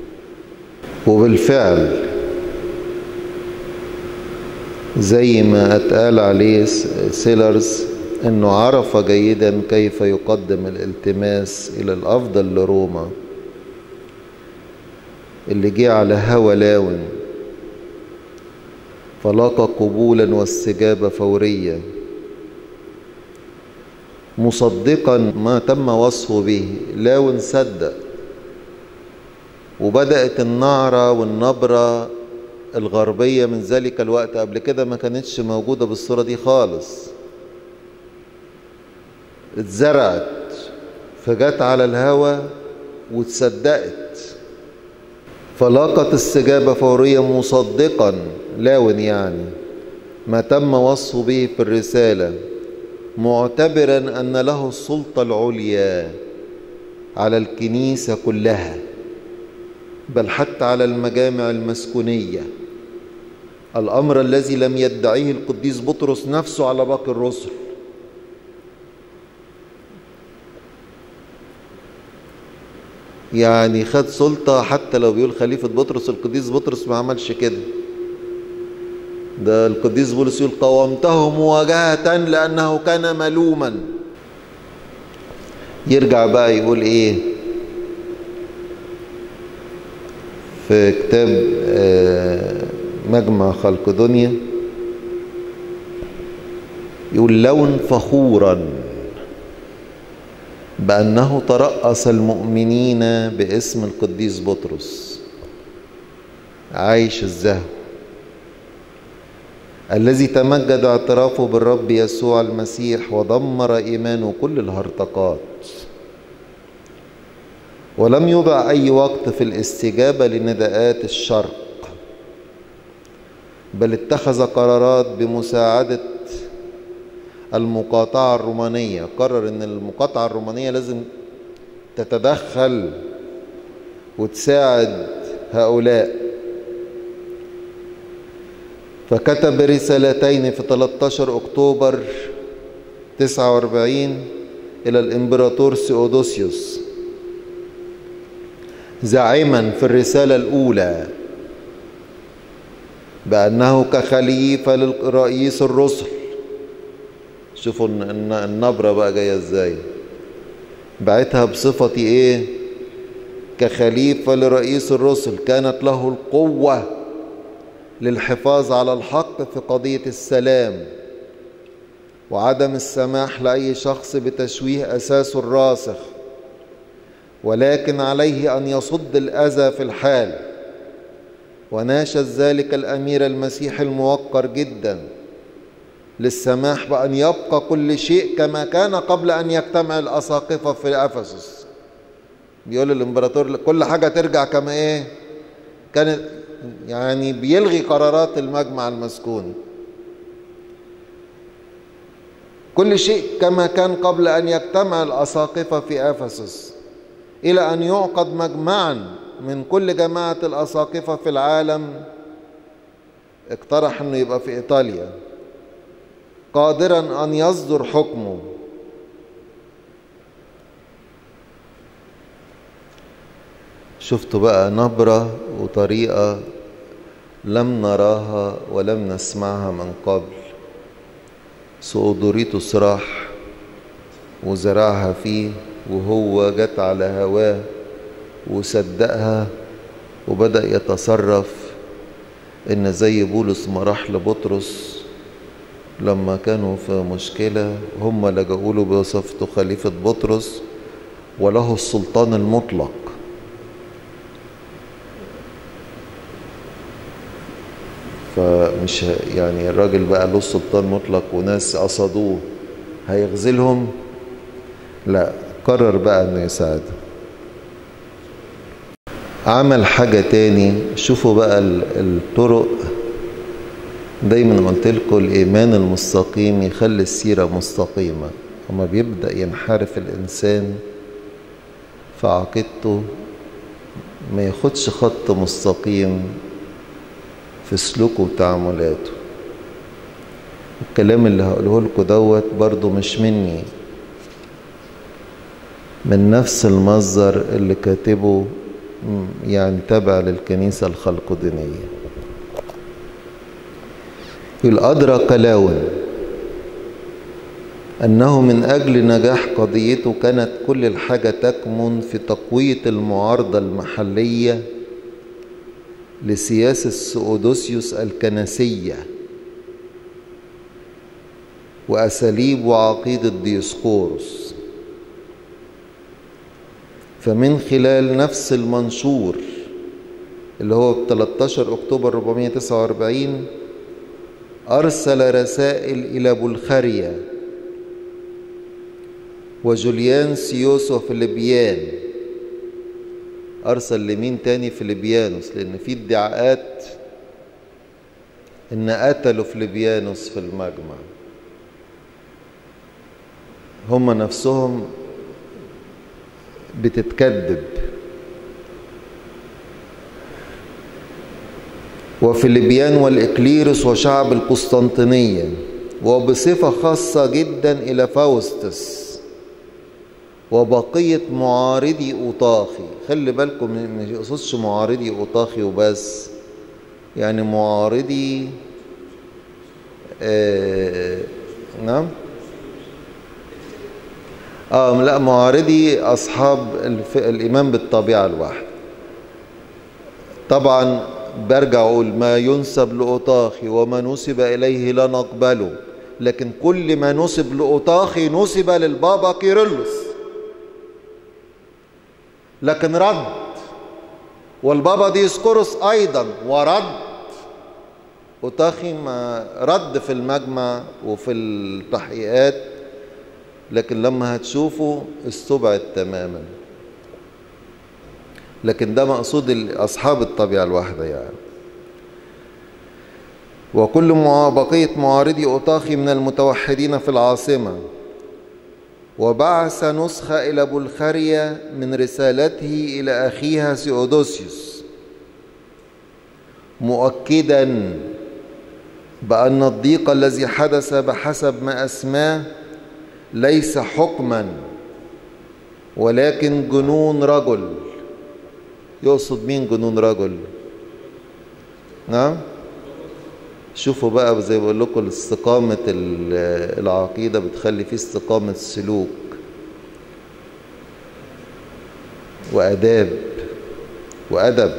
وبالفعل زي ما اتقال عليه سيلرز انه عرف جيدا كيف يقدم الالتماس الى الافضل لروما، اللي جه على هوى لاون فلاقى قبولا واستجابة فورية مصدقا ما تم وصفه به. لاون صدق، وبدأت النعرة والنبرة الغربية من ذلك الوقت، قبل كده ما كانتش موجودة بالصورة دي خالص، اتزرعت فجت على الهوى وتصدقت، فلاقت استجابة فورية مصدقا لاون يعني ما تم وصفه به في الرسالة، معتبرا أن له السلطة العليا على الكنيسة كلها، بل حتى على المجامع المسكونية، الأمر الذي لم يدعيه القديس بطرس نفسه على باقي الرسل. يعني خد سلطة، حتى لو بيقول خليفة بطرس، القديس بطرس ما عملش كده. ده القديس بولس يقول قاومته مواجهة لأنه كان ملوما. يرجع بقى يقول ايه في كتاب مجمع خلقدونيا، يقول لون فخورا بأنه ترأس المؤمنين باسم القديس بطرس عايش الزهو الذي تمجد اعترافه بالرب يسوع المسيح ودمر إيمانه كل الهرطقات، ولم يضع أي وقت في الاستجابة لنداءات الشرق، بل اتخذ قرارات بمساعدة المقاطعة الرومانية. قرر ان المقاطعة الرومانية لازم تتدخل وتساعد هؤلاء، فكتب رسالتين في ثلاثة عشر أكتوبر تسعة وأربعين إلى الإمبراطور سيودوسيوس، زاعما في الرسالة الأولى بأنه كخليفة لرئيس الرسل. شوفوا النبرة بقى جاية ازاي، بعتها بصفتي ايه؟ كخليفة لرئيس الرسل، كانت له القوة للحفاظ على الحق في قضية السلام وعدم السماح لأي شخص بتشويه أساسه الراسخ، ولكن عليه أن يصد الأذى في الحال. وناشد ذلك الأمير المسيحي الموقر جدا للسماح بأن يبقى كل شيء كما كان قبل أن يجتمع الأساقفة في أفسس. بيقول الإمبراطور كل حاجة ترجع كما إيه كانت، يعني بيلغي قرارات المجمع المسكوني، كل شيء كما كان قبل أن يجتمع الأساقفة في أفسس، إلى أن يعقد مجمعا من كل جماعة الأساقفة في العالم. اقترح أنه يبقى في إيطاليا، قادرا أن يصدر حكمه. شفتوا بقى نبرة وطريقة لم نراها ولم نسمعها من قبل. سؤدوريتوس راح وزرعها فيه، وهو جت على هواه وصدقها، وبدأ يتصرف إن زي بولس ما راح لبطرس لما كانوا في مشكلة، هم لجأوا له بصفته خليفة بطرس وله السلطان المطلق. فمش يعني الراجل بقى له السلطان مطلق وناس قصدوه هيغزلهم، لا، قرر بقى انه يساعده. عمل حاجة تاني. شوفوا بقى الطرق. دايما قلت لكم الإيمان المستقيم يخلي السيرة مستقيمة. وما بيبدأ ينحرف الإنسان في عقيدته ما ياخدش خط مستقيم في سلوكه وتعاملاته. الكلام اللي هقوله لكم دوت برضو مش مني، من نفس المصدر اللي كاتبه يعني تابع للكنيسة الخلقدينية. الأدرك لاون أنه من أجل نجاح قضيته كانت كل الحاجة تكمن في تقوية المعارضة المحلية لسياسة سؤدوسيوس الكنسية وأساليب وعقيدة ديوسقورس. فمن خلال نفس المنشور اللي هو ب ثلاثة عشر أكتوبر أربعمائة وتسعة وأربعين أرسل رسائل إلى بلخاريا وجوليان سيوس وفليبيان. أرسل لمين تاني؟ فليبيانوس، لأن في ادعاءات إن قتلوا فليبيانوس في المجمع. هم نفسهم بتتكذب. وفليبيان والإكليروس وشعب القسطنطينية، وبصفة خاصة جدا إلى فاوستس وبقية معارضي أوطاخي. خلي بالكم ما يقصدش معارضي أوطاخي وبس، يعني معارضي آه نعم اه لا معارضي أصحاب الإيمان بالطبيعة الواحدة. طبعا برجع أقول ما ينسب لأوطاخي وما نسب إليه لا نقبله، لكن كل ما نسب لأوطاخي نسب للبابا كيرلس، لكن رد، والبابا ديوسقورس أيضا ورد. أوطاخي ما رد في المجمع وفي التحقيقات، لكن لما هتشوفوا استبعد تماما. لكن ده مقصود أصحاب الطبيعة الواحدة يعني. وكل بقية معارضي أوطاخي من المتوحدين في العاصمة. وبعث نسخة إلى بلخاريا من رسالته إلى أخيها سيودوسيوس مؤكدا بأن الضيق الذي حدث بحسب ما أسماه ليس حكما ولكن جنون رجل. يقصد مين جنون رجل؟ نعم، شوفوا بقى زي بقول لكم استقامة العقيدة بتخلي فيه استقامة سلوك وأداب وأدب.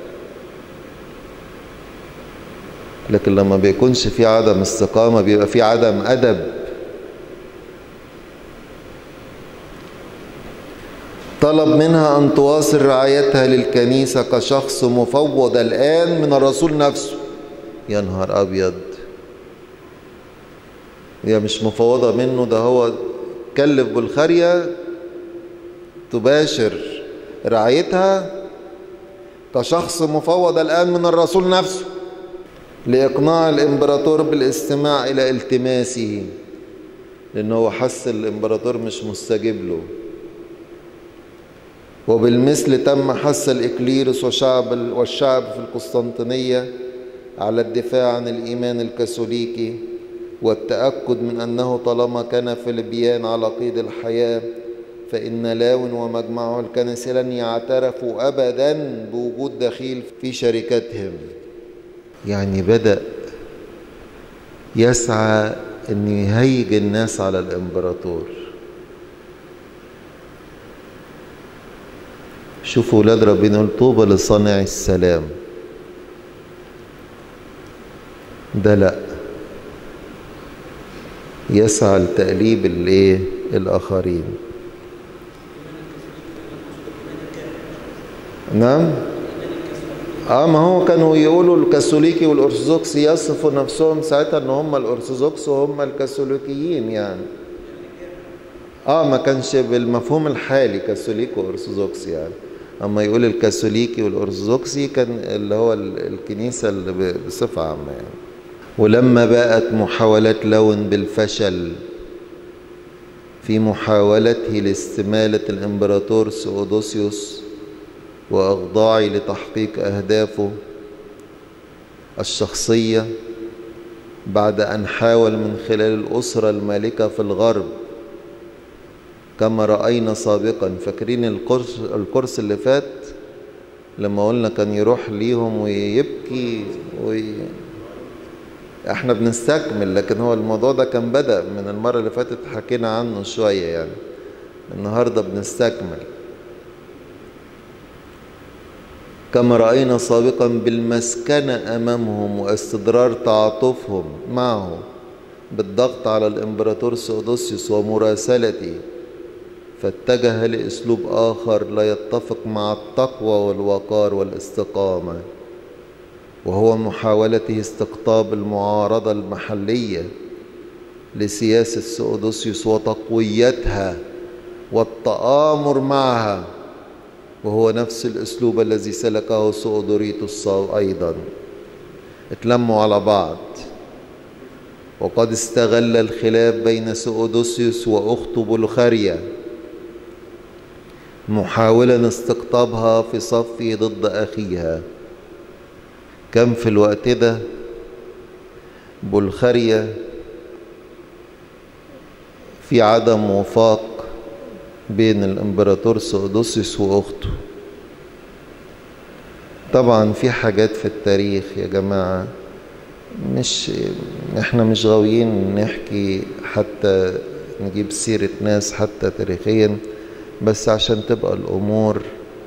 لكن لما بيكونش فيه عدم استقامة بيبقى فيه عدم أدب. طلب منها أن تواصل رعايتها للكنيسة كشخص مفوض الآن من الرسول نفسه. يا نهار أبيض، هي مش مفوضة منه، ده هو كلف بلخاريا تباشر رعايتها كشخص مفوض الآن من الرسول نفسه لإقناع الإمبراطور بالاستماع إلى التماسه، لأنه هو حس الإمبراطور مش مستجيب له. وبالمثل تم حث الإكليروس وشعب والشعب في القسطنطينية على الدفاع عن الإيمان الكاثوليكي والتأكد من أنه طالما كان فليبيان على قيد الحياة فإن لاون ومجمعه الكنسي لن يعترفوا أبدا بوجود دخيل في شركتهم. يعني بدأ يسعى أن يهيج الناس على الإمبراطور. شوفوا ولاد ربنا يقول طوبى لصانع السلام. ده لا، يسعى لتقليب الايه الاخرين. نعم اه ما هو كانوا يقولوا الكاثوليكي والارثوذكس يصفوا نفسهم ساعتها ان هم الارثوذكس وهم الكاثوليكيين يعني. اه ما كانش بالمفهوم الحالي كاثوليك وارثوذكس يعني. اما يقول الكاثوليكي والارثوذكسي كان اللي هو الكنيسه اللي بصفه عامه يعني. ولما بقت محاولات لاون بالفشل في محاولته لاستمالة الإمبراطور سؤدوسيوس وإخضاعه لتحقيق أهدافه الشخصية بعد أن حاول من خلال الأسرة المالكة في الغرب كما رأينا سابقا. فاكرين الكورس, الكورس اللي فات لما قلنا كان يروح ليهم ويبكي وي... احنا بنستكمل، لكن هو الموضوع ده كان بدأ من المرة اللي فاتت، حكينا عنه شوية يعني. النهاردة بنستكمل. كما رأينا سابقا بالمسكنة أمامهم واستدرار تعاطفهم معه بالضغط على الإمبراطور سيودوسيوس ومراسلته، فاتجه لأسلوب آخر لا يتفق مع التقوى والوقار والاستقامة، وهو محاولته استقطاب المعارضة المحلية لسياسة سيودوسيوس وتقويتها والتآمر معها، وهو نفس الأسلوب الذي سلكه سؤدوريتوس أيضا. اتلموا على بعض، وقد استغل الخلاف بين سؤدوسيوس وأخته بلخاريا محاولا استقطابها في صفه ضد أخيها. كان في الوقت ده بلخاريا في عدم وفاق بين الإمبراطور سؤدوسيوس وأخته. طبعا في حاجات في التاريخ يا جماعة مش احنا مش غاويين نحكي حتى نجيب سيرة ناس حتى تاريخيا، بس عشان تبقى الأمور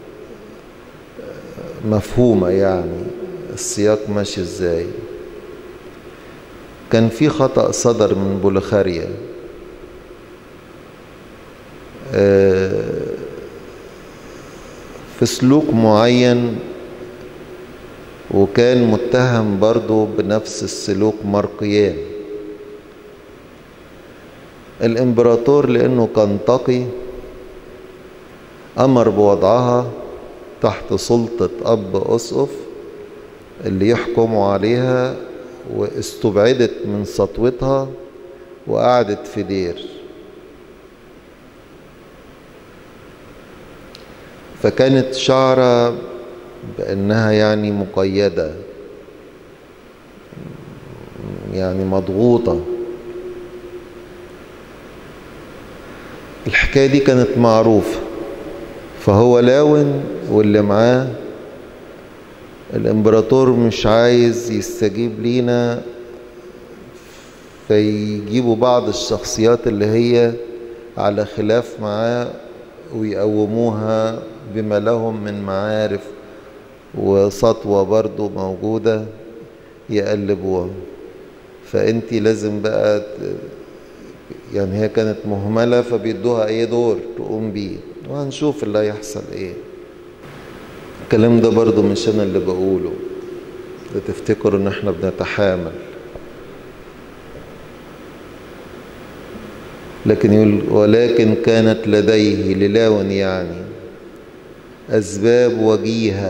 مفهومة يعني السياق ماشي ازاي. كان في خطأ صدر من بلخاريا في سلوك معين، وكان متهم برضو بنفس السلوك مرقيان. الإمبراطور لأنه كان تقي أمر بوضعها تحت سلطة أب أسقف اللي يحكموا عليها، واستبعدت من سطوتها وقعدت في دير. فكانت شعرة بأنها يعني مقيدة، يعني مضغوطة. الحكاية دي كانت معروفة، فهو لاون واللي معاه الإمبراطور مش عايز يستجيب لينا، فيجيبوا بعض الشخصيات اللي هي على خلاف معاه ويقوموها بما لهم من معارف وسطوة برضو موجودة يقلبوها. فأنتي لازم بقى يعني هي كانت مهملة فبيدوها أي دور تقوم بيه، وهنشوف اللي هيحصل إيه. الكلام ده برضو مش أنا اللي بقوله، ده تفتكروا إن إحنا بنتحامل. لكن يقول ولكن كانت لديه للاون يعني أسباب وجيهة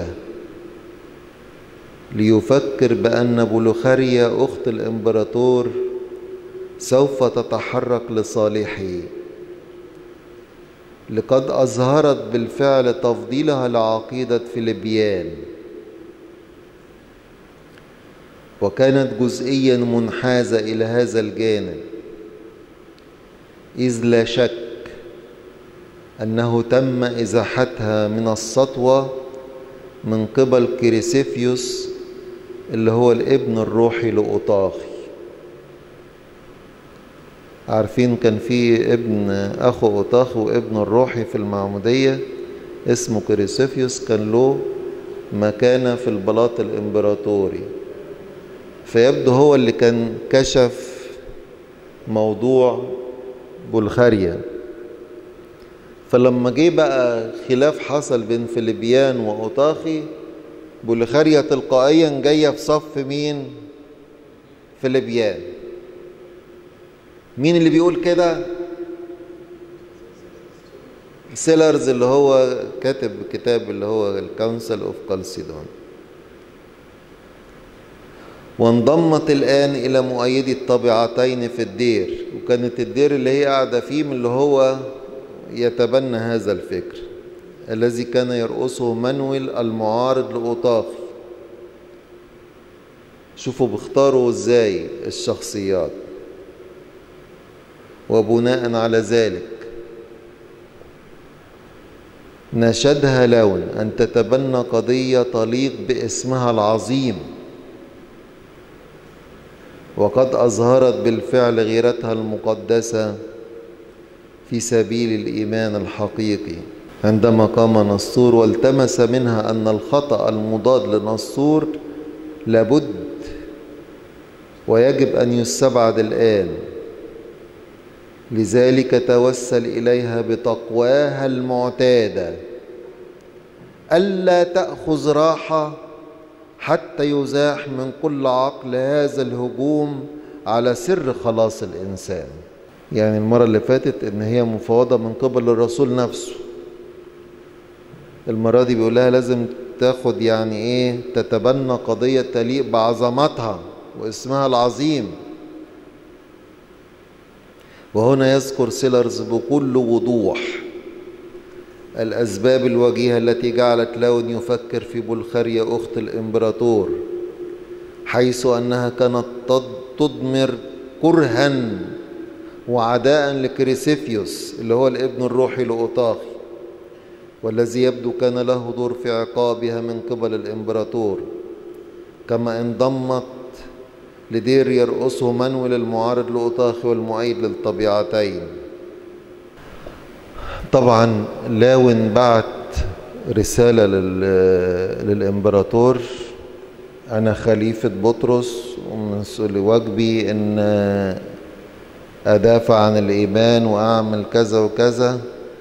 ليفكر بأن بلخاريا أخت الإمبراطور سوف تتحرك لصالحه، لقد أظهرت بالفعل تفضيلها لعقيدة فيلبيان، وكانت جزئيا منحازة إلى هذا الجانب، إذ لا شك أنه تم إزاحتها من السطوة من قبل كريسيفيوس اللي هو الابن الروحي لأوطاخي. عارفين كان في ابن أخو أوطاخي وابن الروحي في المعمودية اسمه كريسيفيوس، كان له مكانة في البلاط الإمبراطوري، فيبدو هو اللي كان كشف موضوع بلخاريا. فلما جه بقى خلاف حصل بين فيلبيان وأوطاخي، بلخاريا تلقائيا جاية في صف مين؟ فيلبيان. مين اللي بيقول كده؟ سيلرز اللي هو كاتب كتاب اللي هو الكونسل اوف كالسيدون. وانضمت الآن إلى مؤيدي الطبيعتين في الدير، وكانت الدير اللي هي قاعدة فيه من اللي هو يتبنى هذا الفكر الذي كان يرأسه مانويل المعارض لأوطاخي. شوفوا بيختاروا ازاي الشخصيات، وبناء على ذلك نشدها لاون أن تتبنى قضية تليق باسمها العظيم، وقد أظهرت بالفعل غيرتها المقدسة في سبيل الإيمان الحقيقي عندما قام نسطور والتمس منها أن الخطأ المضاد لنسطور لابد ويجب أن يستبعد الآن. لذلك توسل إليها بتقواها المعتادة ألا تأخذ راحة حتى يزاح من كل عقل هذا الهجوم على سر خلاص الإنسان. يعني المرة اللي فاتت إن هي مفاوضة من قبل الرسول نفسه، المرة دي بيقولها لازم تاخد يعني إيه تتبنى قضية تليق بعظمتها واسمها العظيم. وهنا يذكر سيلرز بكل وضوح الأسباب الوجيهة التي جعلت لاون يفكر في بلخاريا أخت الإمبراطور، حيث أنها كانت تضمر كرها وعداء لكريسيفيوس اللي هو الابن الروحي لأوطاخي، والذي يبدو كان له دور في عقابها من قبل الإمبراطور، كما انضمت لدير يرأسه مانويل المعارض لأوطاخي والمؤيد للطبيعتين. طبعا لاون بعت رسالة للإمبراطور: أنا خليفة بطرس ومن واجبي أن أدافع عن الإيمان وأعمل كذا وكذا.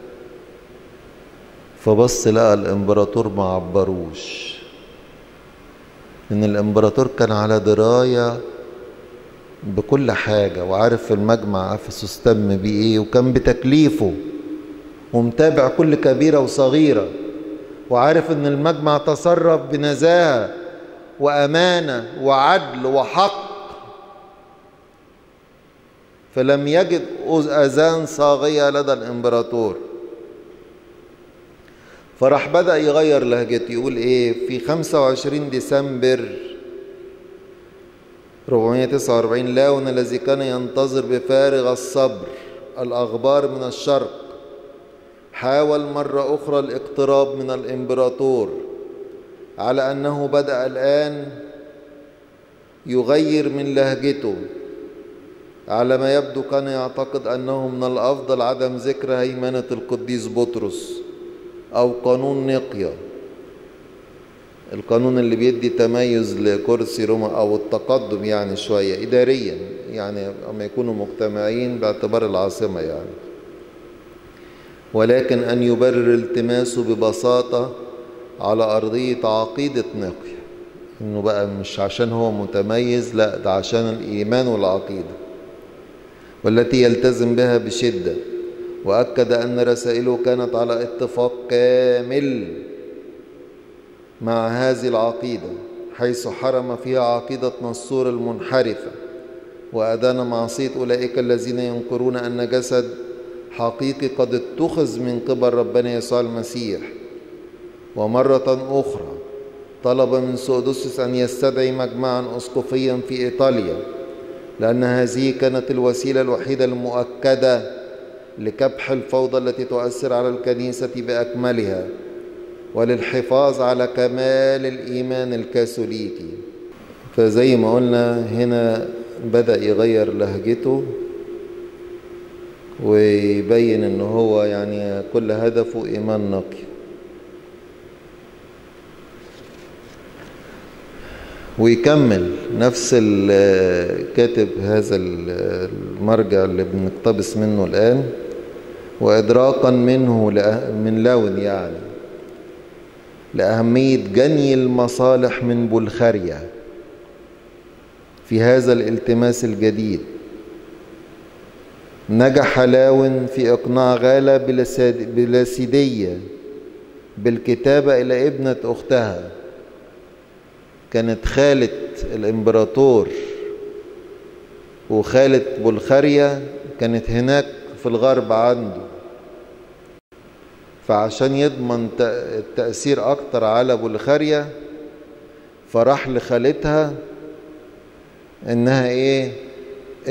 فبص لقى الإمبراطور ما عبروش، إن الإمبراطور كان على دراية بكل حاجة وعارف في المجمع أفسس تم بيه إيه وكان بتكليفه ومتابع كل كبيرة وصغيرة، وعارف إن المجمع تصرف بنزاهة وأمانة وعدل وحق، فلم يجد أذان صاغية لدى الإمبراطور. فراح بدأ يغير لهجته، يقول إيه في خمسة وعشرين ديسمبر أربعمائة وتسعة وأربعين: لاون الذي كان ينتظر بفارغ الصبر الأخبار من الشرق حاول مرة أخرى الاقتراب من الإمبراطور، على أنه بدأ الآن يغير من لهجته. على ما يبدو كان يعتقد أنه من الأفضل عدم ذكر هيمنة القديس بطرس أو قانون نقيا، القانون اللي بيدي تميز لكرسي روما أو التقدم يعني شوية إداريا، يعني أما يكونوا مجتمعين باعتبار العاصمة يعني، ولكن أن يبرر التماسه ببساطة على أرضية عقيدة نقيا، إنه بقى مش عشان هو متميز، لا ده عشان الإيمان والعقيدة والتي يلتزم بها بشدة. وأكد أن رسائله كانت على اتفاق كامل مع هذه العقيدة، حيث حرم فيها عقيدة نسطور المنحرفة، وأدان معصية أولئك الذين ينكرون أن جسد حقيقي قد اتخذ من قبل ربنا يسوع المسيح. ومرة أخرى طلب من سودوسيوس أن يستدعي مجمعا أسقفيا في إيطاليا، لأن هذه كانت الوسيلة الوحيدة المؤكدة لكبح الفوضى التي تؤثر على الكنيسة بأكملها وللحفاظ على كمال الإيمان الكاثوليكي. فزي ما قلنا هنا بدأ يغير لهجته ويبين إن هو يعني كل هدفه إيمان نقي. ويكمل نفس الكاتب هذا المرجع اللي بنقتبس منه الآن: وإدراكا منه من لاون يعني لأهمية جني المصالح من بلخاريا في هذا الالتماس الجديد، نجح لاون في إقناع غالة بلاسيدية بالكتابة إلى ابنة أختها، كانت خالة الإمبراطور وخالة بلخاريا كانت هناك في الغرب عنده، فعشان يضمن التأثير أكتر على بلخاريا فراح لخالتها إنها إيه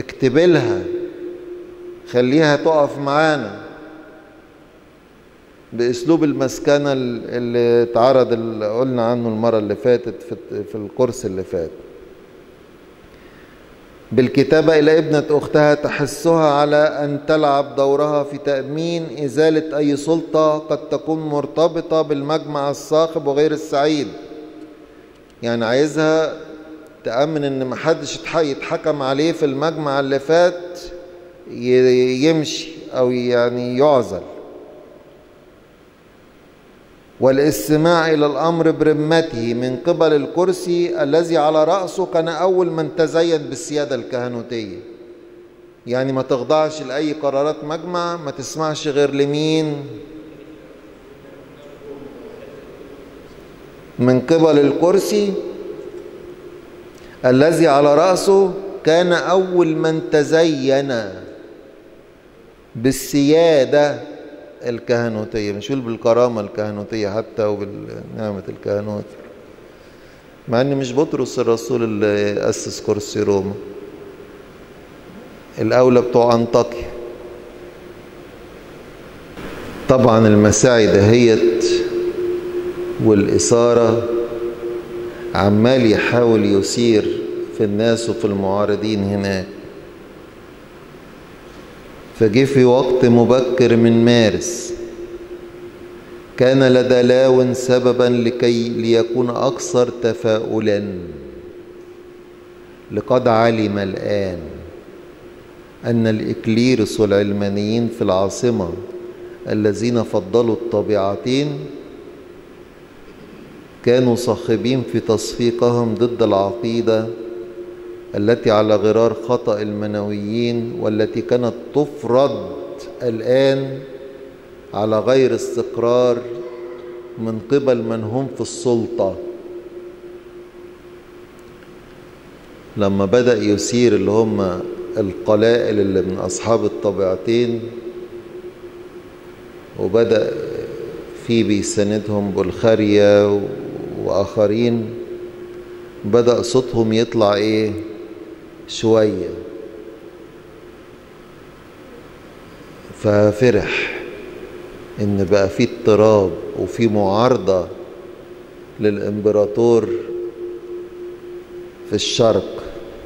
اكتبلها خليها تقف معانا بأسلوب المسكنة اللي اتعرض اللي قلنا عنه المرة اللي فاتت في الكورس اللي فات. بالكتابة إلى ابنة أختها تحثها على أن تلعب دورها في تأمين إزالة أي سلطة قد تكون مرتبطة بالمجمع الصاخب وغير السعيد. يعني عايزها تأمن إن محدش يتحكم عليه في المجمع اللي فات يمشي أو يعني يعزل. والاستماع إلى الأمر برمته من قبل الكرسي الذي على رأسه كان أول من تزين بالسيادة الكهنوتية. يعني ما تخضعش لأي قرارات مجمع، ما تسمعش غير لمين؟ من قبل الكرسي الذي على رأسه كان أول من تزين بالسيادة الكهنوتية، مش بالكرامة الكهنوتية حتى وبالنعمة الكهنوت، مع ان مش بطرس الرسول اللي أسس كرسي روما، الأولى بتوع أنطاكيا. طبعا المساعي دهيت والإثارة عمال يحاول يثير في الناس وفي المعارضين هناك. فجه في وقت مبكر من مارس كان لدى لاون سببا لكي ليكون أكثر تفاؤلا، لقد علم الآن أن الإكليرس والعلمانيين في العاصمة الذين فضلوا الطبيعتين كانوا صاخبين في تصفيقهم ضد العقيدة التي على غرار خطأ المنويين، والتي كانت تفرض الآن على غير استقرار من قبل من هم في السلطة. لما بدأ يثير اللي هم القلائل اللي من أصحاب الطبيعتين، وبدأ في بيساندهم بلخاريا وآخرين، بدأ صوتهم يطلع إيه شوية، ففرح إن بقى في اضطراب وفي معارضة للإمبراطور في الشرق.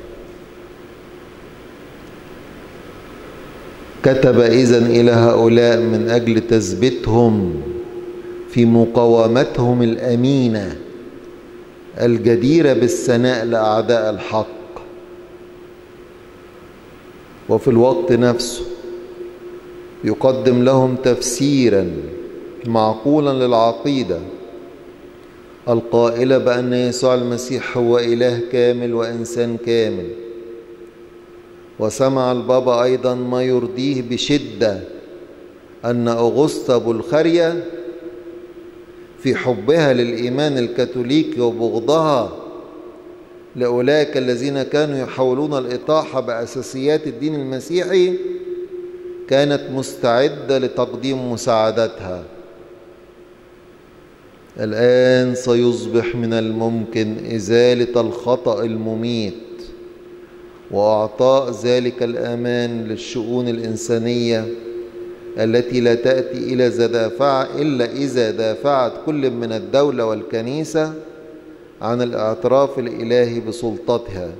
كتب إذن إلى هؤلاء من أجل تثبيتهم في مقاومتهم الأمينة الجديرة بالثناء لأعداء الحق، وفي الوقت نفسه يقدم لهم تفسيرا معقولا للعقيدة القائلة بأن يسوع المسيح هو إله كامل وإنسان كامل. وسمع البابا أيضا ما يرضيه بشدة أن أغسطا بلخاريا في حبها للإيمان الكاثوليكي وبغضها لأولئك الذين كانوا يحاولون الإطاحة بأساسيات الدين المسيحي كانت مستعدة لتقديم مساعدتها. الآن سيصبح من الممكن إزالة الخطأ المميت وإعطاء ذلك الأمان للشؤون الإنسانية التي لا تأتي إلى دافع إلا إذا دافعت كل من الدولة والكنيسة عن الاعتراف الإلهي بسلطتها.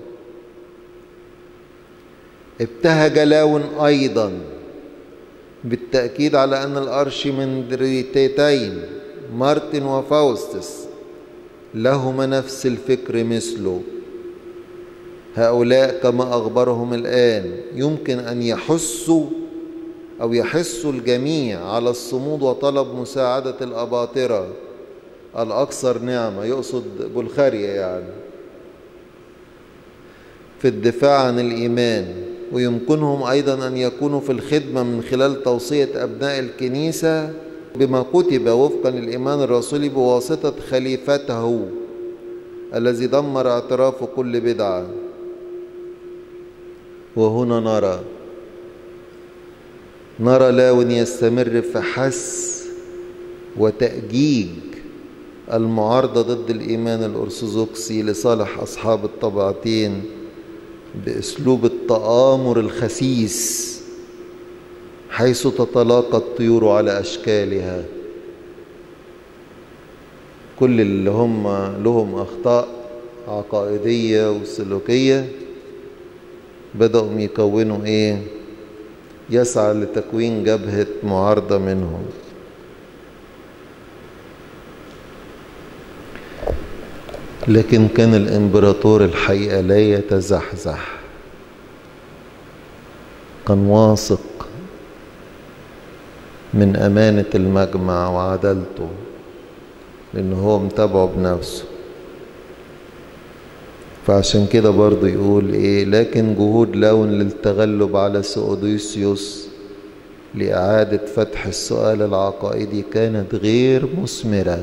ابتهج لاون أيضا بالتأكيد على أن الأرشمندريتين مارتن وفاوستس لهما نفس الفكر مثله. هؤلاء كما أخبرهم الآن يمكن أن يحسوا أو يحسوا الجميع على الصمود وطلب مساعدة الأباطرة الأكثر نعمة، يقصد بلخاريا يعني، في الدفاع عن الإيمان. ويمكنهم أيضا أن يكونوا في الخدمة من خلال توصية أبناء الكنيسة بما كتب وفقا للإيمان الرسولي بواسطة خليفته الذي دمر اعتراف كل بدعة. وهنا نرى نرى لاون يستمر في حث وتأجيج المعارضة ضد الإيمان الأرثوذكسي لصالح أصحاب الطبيعتين بأسلوب التآمر الخسيس، حيث تتلاقى الطيور على أشكالها كل اللي هم لهم أخطاء عقائدية وسلوكية بدأوا يكونوا إيه؟ يسعى لتكوين جبهة معارضة منهم. لكن كان الإمبراطور الحقيقة لا يتزحزح، كان واثق من أمانة المجمع وعدالته، لأنه هو متابعه بنفسه. فعشان كده برضو يقول إيه: لكن جهود لون للتغلب على سؤدوسيوس لإعادة فتح السؤال العقائدي كانت غير مثمرة.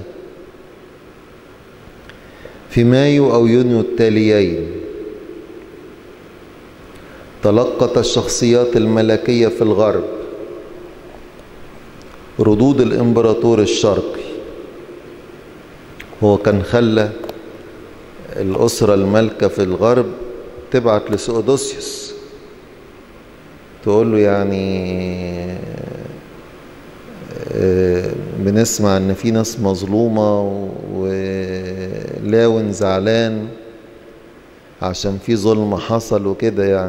في مايو أو يونيو التاليين تلقت الشخصيات الملكية في الغرب ردود الإمبراطور الشرقي. هو كان خلى الأسرة المالكة في الغرب تبعت لسؤدوسيوس تقول له يعني بنسمع ان في ناس مظلومة ولاون زعلان عشان في ظلم حصل وكده يعني.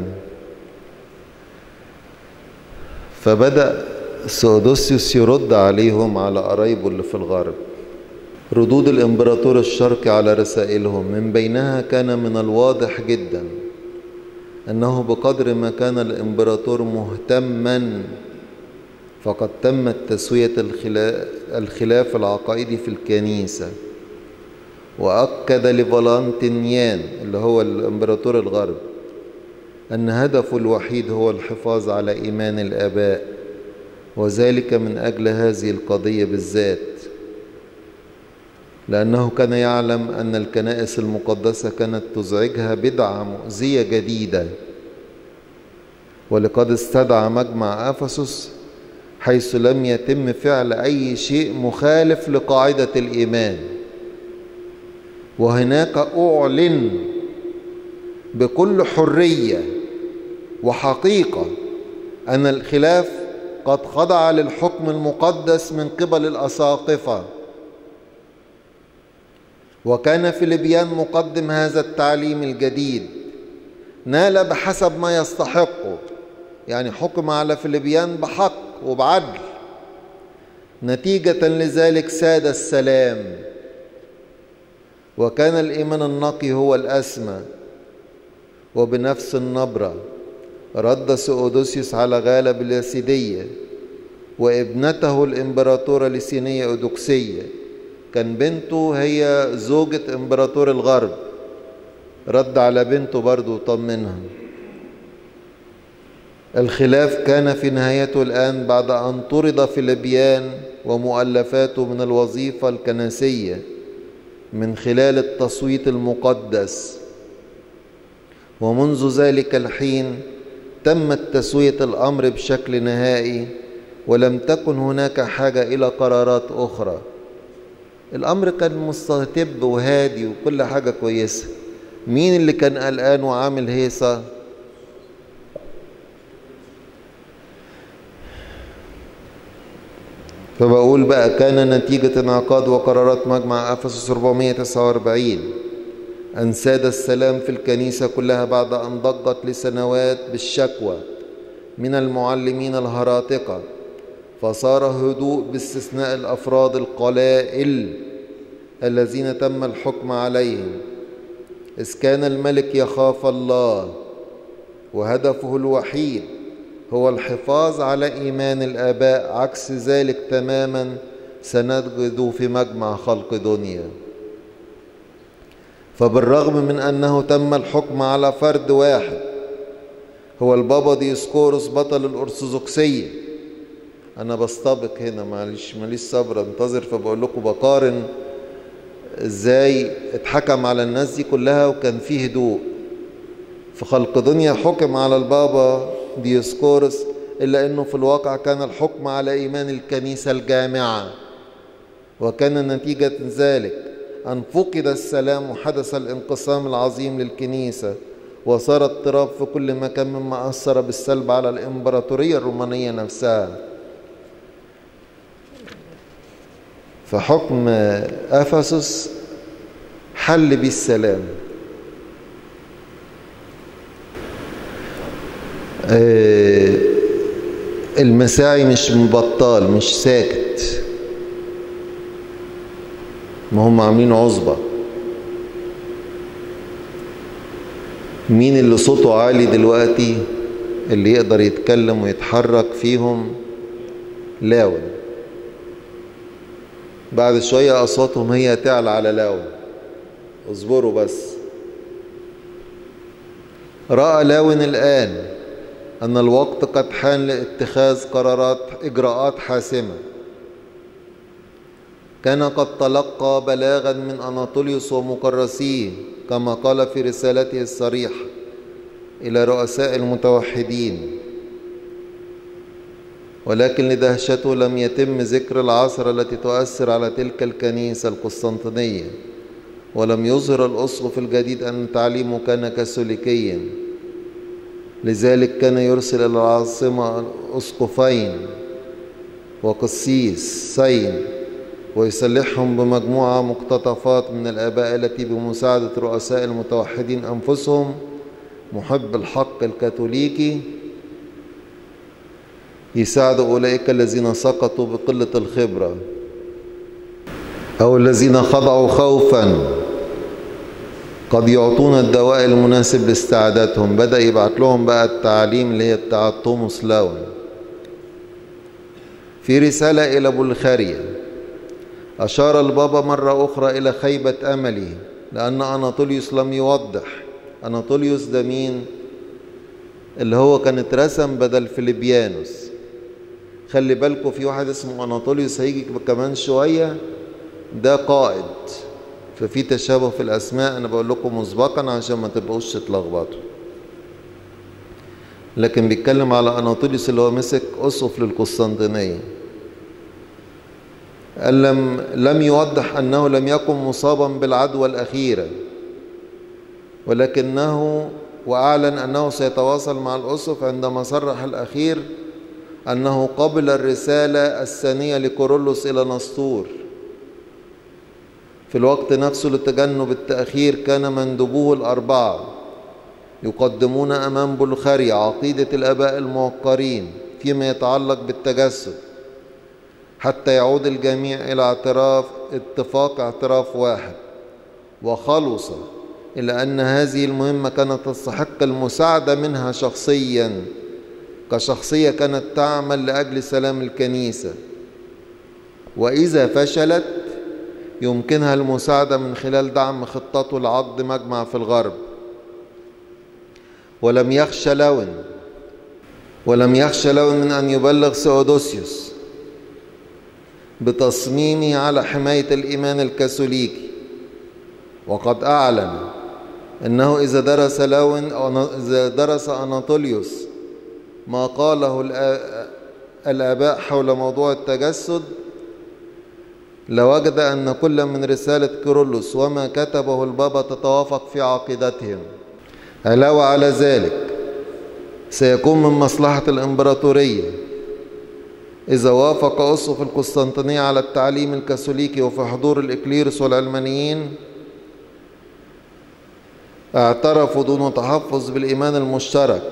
فبدأ سؤدوسيوس يرد عليهم على قرايبه اللي في الغرب. ردود الإمبراطور الشرقي على رسائلهم من بينها كان من الواضح جدا أنه بقدر ما كان الإمبراطور مهتما فقد تمت تسوية الخلاف العقائدي في الكنيسة. وأكد لفالنتينيان اللي هو الإمبراطور الغرب أن هدفه الوحيد هو الحفاظ على إيمان الآباء، وذلك من أجل هذه القضية بالذات، لأنه كان يعلم أن الكنائس المقدسة كانت تزعجها بدعة مؤذية جديدة. ولقد استدعى مجمع أفسس حيث لم يتم فعل أي شيء مخالف لقاعدة الإيمان، وهناك أعلن بكل حرية وحقيقة أن الخلاف قد خضع للحكم المقدس من قبل الأساقفة. وكان فيليبيان مقدم هذا التعليم الجديد نال بحسب ما يستحقه، يعني حكم على فيليبيان بحق وبعدل. نتيجة لذلك ساد السلام، وكان الإيمان النقي هو الأسمى. وبنفس النبرة رد سؤدوسيوس على غالب اليسيدية وابنته الإمبراطورة ليسينية أودوكسية، كان بنته هي زوجة إمبراطور الغرب، رد على بنته برضو وطمنها. الخلاف كان في نهايته الآن بعد أن طرد فيليبيان ومؤلفاته من الوظيفة الكنسية من خلال التصويت المقدس. ومنذ ذلك الحين تمت تسوية الأمر بشكل نهائي، ولم تكن هناك حاجة إلى قرارات أخرى. الأمر كان مستتب وهادي وكل حاجة كويسة. مين اللي كان قلقان وعامل هيصة؟ فبقول بقى: كان نتيجة انعقاد وقرارات مجمع أفسس أربعمائة وتسعة وأربعين أن ساد السلام في الكنيسة كلها بعد أن ضجت لسنوات بالشكوى من المعلمين الهراطقة، فصار هدوء باستثناء الأفراد القلائل الذين تم الحكم عليهم، إذ كان الملك يخاف الله وهدفه الوحيد هو الحفاظ على إيمان الآباء. عكس ذلك تماما سنجد في مجمع خلق دنيا. فبالرغم من أنه تم الحكم على فرد واحد هو البابا ديسقورس بطل الأرثوذكسية. أنا بستبق هنا، معلش ماليش صبر انتظر، فبقول لكم بقارن إزاي اتحكم على الناس دي كلها وكان فيه هدوء. في خلق دنيا حكم على البابا ديسقورس، إلا أنه في الواقع كان الحكم على إيمان الكنيسة الجامعة، وكان نتيجة ذلك أن فقد السلام وحدث الانقسام العظيم للكنيسة، وصار اضطراب في كل مكان مما أثر بالسلب على الإمبراطورية الرومانية نفسها. فحكم أفسس حل بيه السلام. المساعي مش مبطال، مش ساكت، ما هم عاملين عصبة. مين اللي صوته عالي دلوقتي اللي يقدر يتكلم ويتحرك فيهم؟ لاون. بعد شوية أصواتهم هي تعلى على لاون. اصبروا بس. رأى لاون الآن أن الوقت قد حان لاتخاذ قرارات إجراءات حاسمة. كان قد تلقى بلاغا من أناطوليوس ومكرسيه كما قال في رسالته الصريحة إلى رؤساء المتوحدين، ولكن لدهشته لم يتم ذكر العصر التي تؤثر على تلك الكنيسة القسطنطينية، ولم يظهر الأسقف الجديد أن تعليمه كان كاثوليكيا. لذلك كان يرسل إلى العاصمة أسقفين وقسيسين ويسلحهم بمجموعة مقتطفات من الآباء التي بمساعدة رؤساء المتوحدين أنفسهم محب الحق الكاثوليكي يساعد أولئك الذين سقطوا بقلة الخبرة أو الذين خضعوا خوفا، قد يعطون الدواء المناسب لاستعدادهم. بدأ يبعت لهم بقى التعليم اللي هي بتاعة توماس لاون. في رسالة إلى بلغاريا أشار البابا مرة أخرى إلى خيبة أمله لأن أناطوليوس لم يوضح. أناطوليوس ده مين؟ اللي هو كان اترسم بدل فيليبيانوس. خلي بالكم في واحد اسمه أناطوليوس هيجي كمان شوية، ده قائد، ففي تشابه في الأسماء. أنا بقول لكم مسبقا عشان ما تبقوش تتلخبطوا. لكن بيتكلم على أناطوليوس اللي هو مسك أسقف للقسطنطينية. قال لم لم يوضح أنه لم يكن مصابا بالعدوى الأخيرة، ولكنه وأعلن أنه سيتواصل مع الأسقف عندما صرح الأخير أنه قبل الرسالة الثانية لكورولوس إلى نسطور. في الوقت نفسه لتجنب التأخير كان مندوبوه الأربعة يقدمون أمام بلغاريا عقيدة الآباء الموقرين فيما يتعلق بالتجسد حتى يعود الجميع إلى اعتراف اتفاق اعتراف واحد، وخلص إلى أن هذه المهمة كانت تستحق المساعدة منها شخصيا كشخصية كانت تعمل لأجل سلام الكنيسة، وإذا فشلت يمكنها المساعدة من خلال دعم خطته لعقد مجمع في الغرب. ولم يخشى لاون ولم يخشى لاون من أن يبلغ سيودوسيوس بتصميمه على حماية الإيمان الكاثوليكي، وقد أعلن أنه إذا درس لاون أو إذا درس أناطوليوس ما قاله الآباء حول موضوع التجسد لوجد أن كل من رسالة كيرلس وما كتبه البابا تتوافق في عقيدتهم. علاوة على ذلك سيكون من مصلحة الإمبراطورية إذا وافق أسقف القسطنطينية على التعليم الكاثوليكي وفي حضور الإكليروس والعلمانيين اعترفوا دون تحفظ بالإيمان المشترك.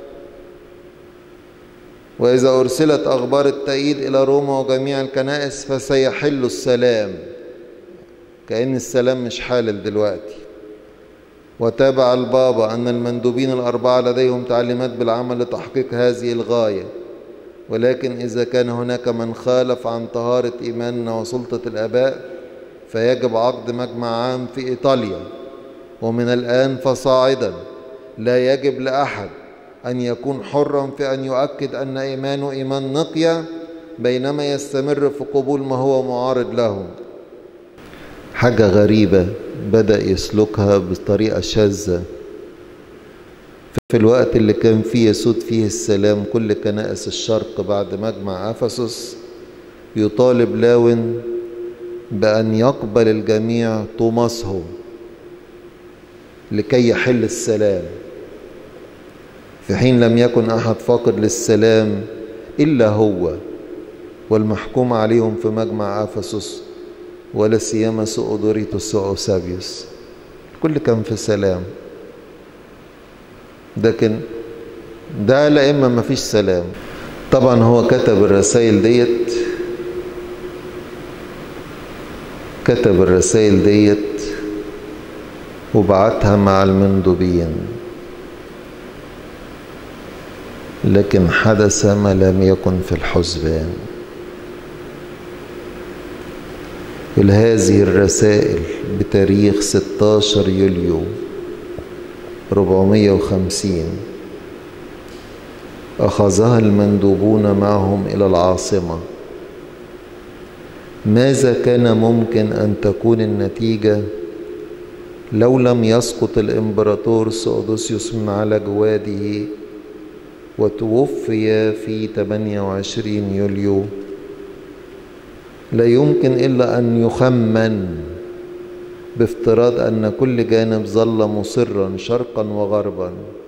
وإذا أرسلت أخبار التأييد إلى روما وجميع الكنائس فسيحل السلام، كأن السلام مش حالل دلوقتي. وتابع البابا أن المندوبين الأربعة لديهم تعليمات بالعمل لتحقيق هذه الغاية، ولكن إذا كان هناك من خالف عن طهارة إيماننا وسلطة الآباء فيجب عقد مجمع عام في إيطاليا، ومن الآن فصاعدا لا يجب لأحد أن يكون حرا في أن يؤكد أن إيمانه إيمان نقية بينما يستمر في قبول ما هو معارض له. حاجة غريبة بدأ يسلكها بطريقة شاذة في الوقت اللي كان فيه يسود فيه السلام. كل كنائس الشرق بعد مجمع أفسس يطالب لاون بأن يقبل الجميع طماسهم لكي يحل السلام، في حين لم يكن أحد فاقد للسلام إلا هو والمحكوم عليهم في مجمع أفسس ولا سيما سؤدوريتوس وأوسابيوس، الكل كان في سلام. لكن ده لا، إما ما فيش سلام. طبعا هو كتب الرسائل ديت كتب الرسائل ديت وبعتها مع المندوبين، لكن حدث ما لم يكن في الحسبان. هذه الرسائل بتاريخ ستة عشر يوليو أربعمائة وخمسين أخذها المندوبون معهم إلى العاصمة. ماذا كان ممكن أن تكون النتيجة لو لم يسقط الإمبراطور سؤدوسيوس من على جواده وتوفي في ثمانية وعشرين يوليو؟ لا يمكن إلا أن يخمن بافتراض أن كل جانب ظل مصرا شرقا وغربا.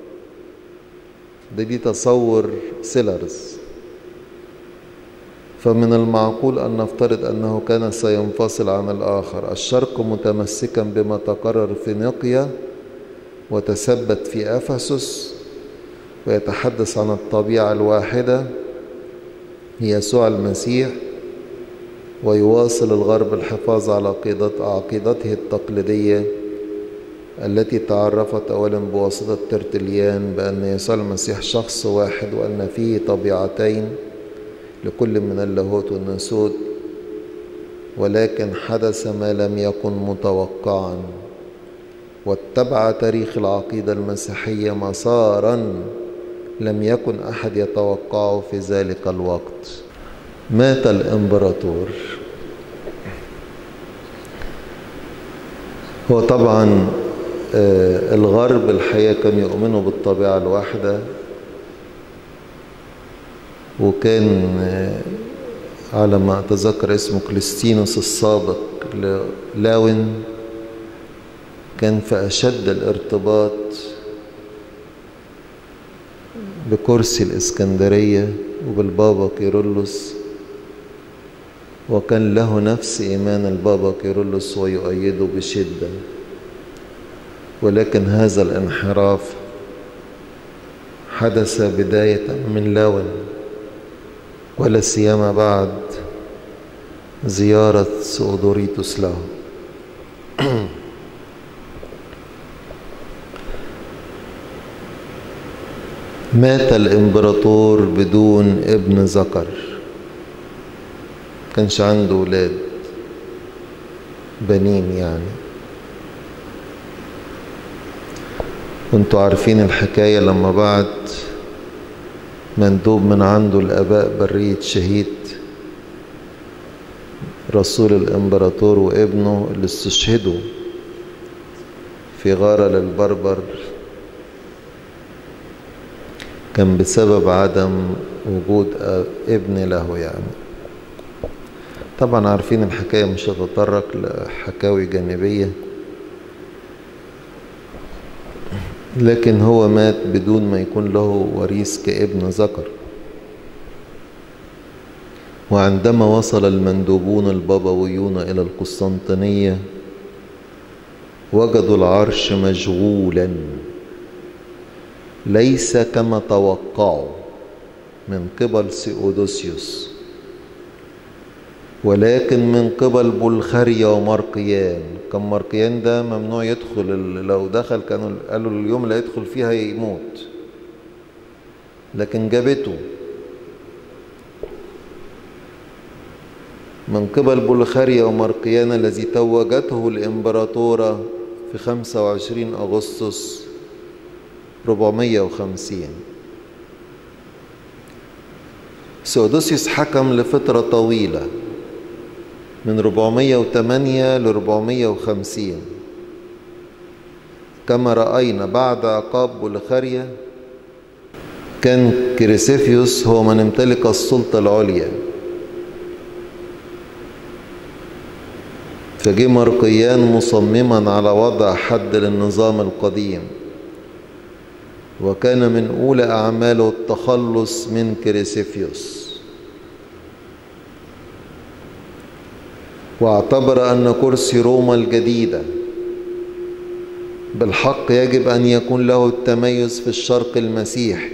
ده دي تصور سيلرز. فمن المعقول أن نفترض أنه كان سينفصل عن الآخر، الشرق متمسكا بما تقرر في نقيا وتثبت في أفسس، ويتحدث عن الطبيعة الواحدة هي يسوع المسيح، ويواصل الغرب الحفاظ على عقيدته التقليدية التي تعرفت أولا بواسطة ترتليان بأن يسوع المسيح شخص واحد وأن فيه طبيعتين لكل من اللاهوت والناسوت. ولكن حدث ما لم يكن متوقعا، واتبع تاريخ العقيدة المسيحية مسارا لم يكن أحد يتوقعه في ذلك الوقت. مات الإمبراطور. هو طبعا الغرب الحقيقة كانوا يؤمنوا بالطبيعة الواحدة، وكان على ما أتذكر اسمه كليستينوس السابق لاون كان في أشد الارتباط بكرسي الإسكندرية وبالبابا كيرلس، وكان له نفس إيمان البابا كيرلس ويؤيده بشدة. ولكن هذا الانحراف حدث بداية من لاون، ولا سيما بعد زيارة سؤدوريتوس له. مات الإمبراطور بدون ابن ذكر، كانش عنده ولاد بنين يعني. وانتوا عارفين الحكاية لما بعت مندوب من عنده الآباء برية شهيد رسول الإمبراطور وابنه اللي استشهدوا في غارة للبربر، كان بسبب عدم وجود ابن له يعني. طبعا عارفين الحكاية، مش هتطرق لحكاوي جانبية، لكن هو مات بدون ما يكون له وريث كابن ذكر. وعندما وصل المندوبون البابويون إلى القسطنطينية وجدوا العرش مشغولا، ليس كما توقعوا من قبل سيودوسيوس، ولكن من قبل بلخاريا ومارقيان. كان مارقيان ده ممنوع يدخل، لو دخل كانوا قالوا اليوم اللي يدخل فيها يموت، لكن جابته من قبل بلخاريا ومارقيان الذي توجته الإمبراطورة في خمسة وعشرين أغسطس أربعمائة وخمسين. سيودوسيوس حكم لفترة طويلة من أربعمائة وثمانية ل أربعمائة وخمسين. كما رأينا بعد عقاب بلخاريا كان كريسيفيوس هو من امتلك السلطة العليا، فجه مارقيان مصمما على وضع حد للنظام القديم، وكان من أولى أعماله التخلص من كريسيفيوس. واعتبر أن كرسي روما الجديدة بالحق يجب أن يكون له التميز في الشرق المسيحي،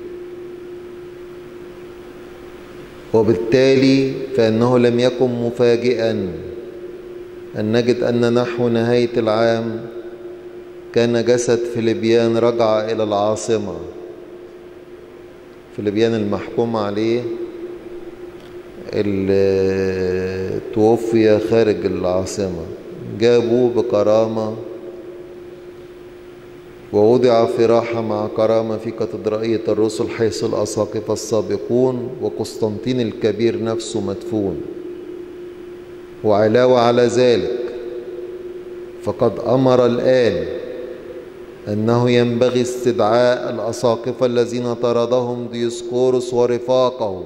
وبالتالي فإنه لم يكن مفاجئا أن نجد أن نحو نهاية العام كان جسد فيليبيان رجع إلى العاصمة. فيليبيان المحكوم عليه اللي توفي خارج العاصمة جابوه بكرامة ووضع في راحة مع كرامة في كاتدرائية الرسل، حيث الأساقفة السابقون وقسطنطين الكبير نفسه مدفون. وعلاوة على ذلك فقد أمر الآن أنه ينبغي استدعاء الأساقفة الذين طردهم ديوسقورس ورفاقه،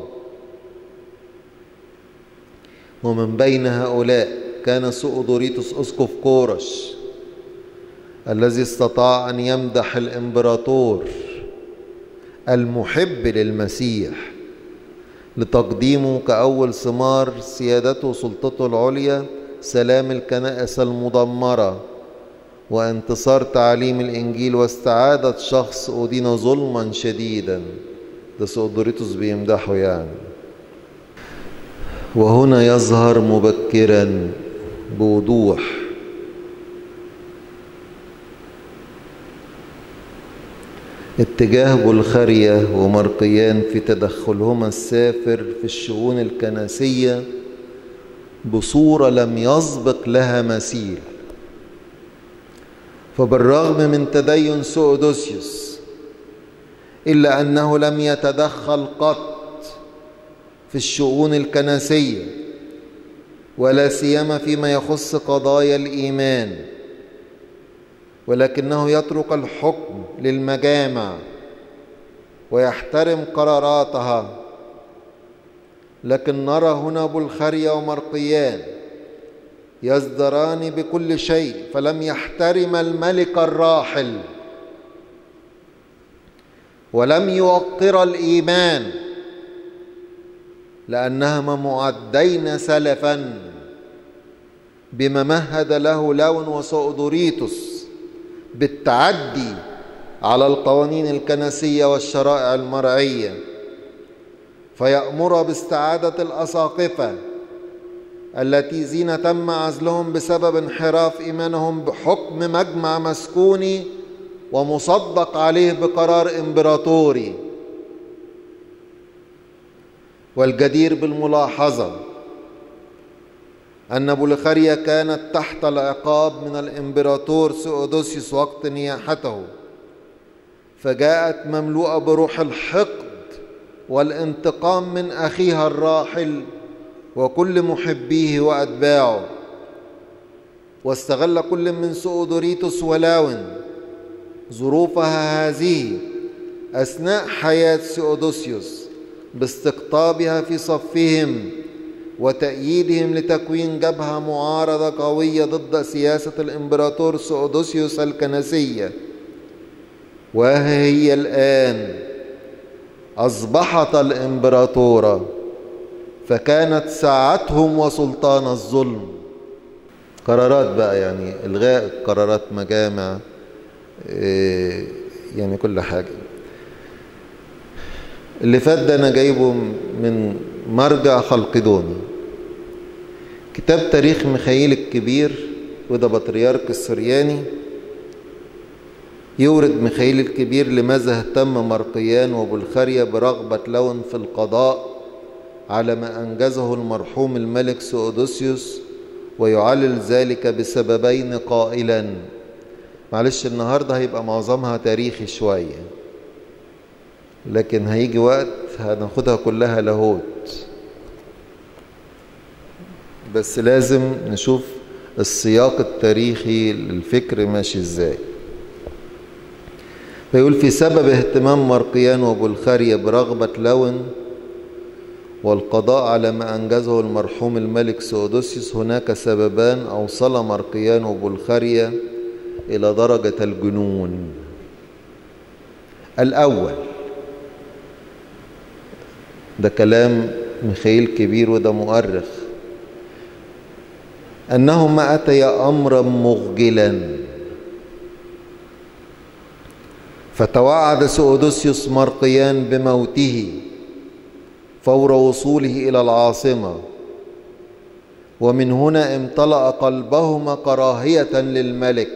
ومن بين هؤلاء كان سؤدوريتوس أسقف كورش الذي استطاع أن يمدح الإمبراطور المحب للمسيح لتقديمه كأول ثمار سيادته وسلطته العليا سلام الكنائس المدمرة وانتصار تعاليم الإنجيل واستعادة شخص أدين ظلما شديدا. ده سؤدوريتوس بيمدحه يعني. وهنا يظهر مبكرا بوضوح اتجاه بلخاريا ومرقيان في تدخلهما السافر في الشؤون الكنسية بصورة لم يسبق لها مثيل. فبالرغم من تدين سؤدوسيوس إلا أنه لم يتدخل قط في الشؤون الكنسية ولا سيما فيما يخص قضايا الإيمان، ولكنه يترك الحكم للمجامع ويحترم قراراتها. لكن نرى هنا بلخاريا ومرقيان يصدران بكل شيء، فلم يحترم الملك الراحل ولم يوقر الإيمان لأنهما معدين سلفا بما مهد له لون وسؤدوريتوس بالتعدي على القوانين الكنسية والشرائع المرعية، فيأمر باستعادة الأساقفة التي زين تم عزلهم بسبب انحراف إيمانهم بحكم مجمع مسكوني ومصدق عليه بقرار إمبراطوري. والجدير بالملاحظة أن بلخاريا كانت تحت العقاب من الإمبراطور سؤدوسيوس وقت نياحته، فجاءت مملوءة بروح الحقد والانتقام من أخيها الراحل وكل محبيه وأتباعه. واستغل كل من سؤدوريتوس ولاون ظروفها هذه أثناء حياة سؤدوسيوس باستقطابها في صفهم وتأييدهم لتكوين جبهة معارضة قوية ضد سياسة الإمبراطور سؤدوسيوس الكنسية. وهي الآن أصبحت الإمبراطورة، فكانت ساعتهم وسلطان الظلم. قرارات بقى يعني إلغاء قرارات مجامع، يعني كل حاجة. اللي فات ده أنا جايبه من مرجع خلقدوني، كتاب تاريخ ميخائيل الكبير، وده بطريرك السرياني. يورد ميخائيل الكبير لماذا اهتم مرقيان وبلخاريا برغبة لون في القضاء على ما أنجزه المرحوم الملك سؤدوسيوس، ويعلل ذلك بسببين قائلا، معلش النهاردة هيبقى معظمها تاريخي شوية، لكن هيجي وقت هناخدها كلها لاهوت، بس لازم نشوف السياق التاريخي للفكر ماشي ازاي. فيقول في سبب اهتمام مرقيان وبلخاريا برغبة لون والقضاء على ما أنجزه المرحوم الملك سؤدوسيوس هناك سببان أوصل مرقيان وبلخاريا إلى درجة الجنون. الأول ده كلام ميخائيل كبير وده مؤرخ، أنهما أتيا أمرا مخجلا، فتوعد سؤدوسيوس مرقيان بموته فور وصوله إلى العاصمة، ومن هنا امتلأ قلبهما كراهية للملك.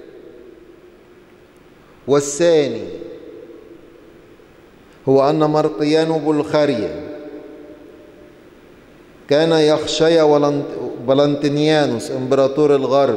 والثاني هو أن مرقيان بلخاريا كان يخشى فالنتينيانوس إمبراطور الغرب،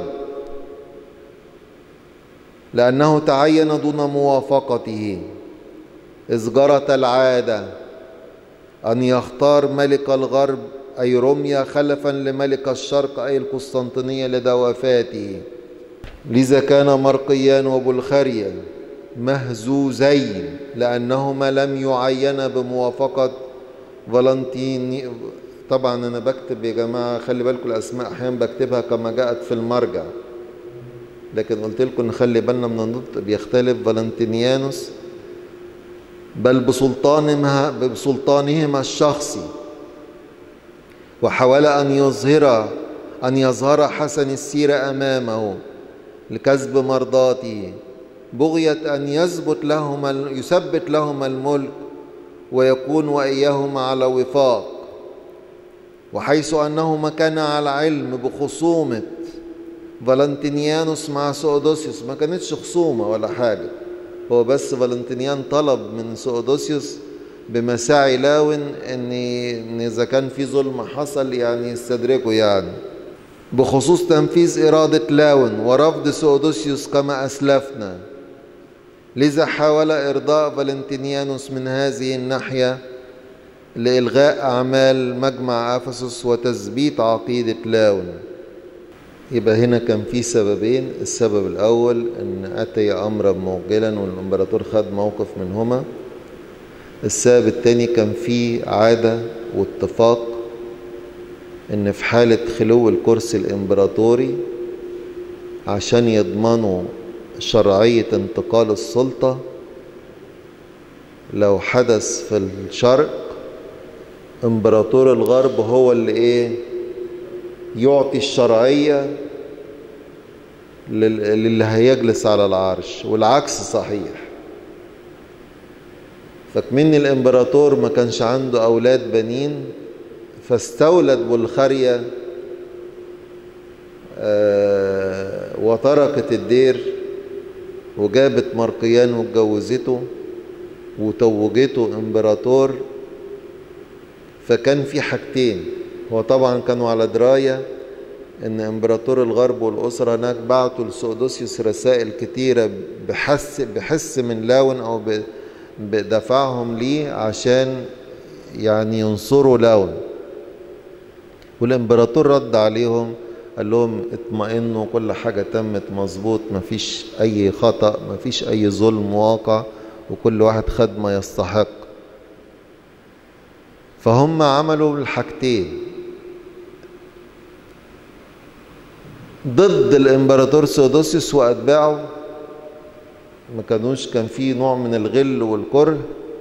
لأنه تعين دون موافقته، إذ جرت العادة أن يختار ملك الغرب أي روميا خلفا لملك الشرق أي القسطنطينية لدى وفاته. لذا كان مرقيان وبلخاريا مهزوزين لأنهما لم يعينا بموافقة فالنتين. طبعا أنا بكتب يا جماعة، خلي بالكم الأسماء أحيانا بكتبها كما جاءت في المرجع، لكن قلت لكم نخلي بالنا من النطق بيختلف. فالنتينيانوس بل بسلطانهما بسلطانهما الشخصي، وحاول أن يظهر أن يظهر حسن السيرة أمامه لكسب مرضاته، بغية أن يثبت لهما يثبت لهما الملك ويكون وإياهما على وفاق. وحيث أنهما كان على علم بخصومة فالنتينيانوس مع سؤدوسيوس، ما كانتش خصومة ولا حاجة، هو بس فالنتينيان طلب من سؤدوسيوس بمساعي لاون ان اذا كان في ظلم حصل يعني يستدركه، يعني بخصوص تنفيذ إرادة لاون ورفض سؤدوسيوس كما أسلفنا. لذا حاول إرضاء فالنتينيانوس من هذه الناحية لإلغاء أعمال مجمع أفسس وتثبيت عقيدة لاون. يبقى هنا كان في سببين، السبب الأول أن أتي أمرا مخجلا والإمبراطور خد موقف منهما. السبب الثاني كان في عادة واتفاق أن في حالة خلو الكرسي الإمبراطوري عشان يضمنوا شرعية انتقال السلطة، لو حدث في الشرق إمبراطور الغرب هو اللي إيه يعطي الشرعية للي هيجلس على العرش، والعكس صحيح. فكمن الإمبراطور ما كانش عنده أولاد بنين، فاستولت بلخاريا آه وتركت الدير وجابت مرقيان واتجوزته وتوجته إمبراطور. فكان في حاجتين، هو طبعا كانوا على دراية ان امبراطور الغرب والاسره هناك بعتوا لسؤدوسيوس رسائل كتيره بحس بحس من لاون او بدفعهم ليه عشان يعني ينصروا لاون، والامبراطور رد عليهم قال لهم اطمئنوا، كل حاجه تمت مظبوط، مفيش اي خطأ، مفيش اي ظلم واقع، وكل واحد خد ما يستحق. فهم عملوا الحاجتين ضد الامبراطور سودوسيوس واتباعه، ما كانوش كان في نوع من الغل والكره،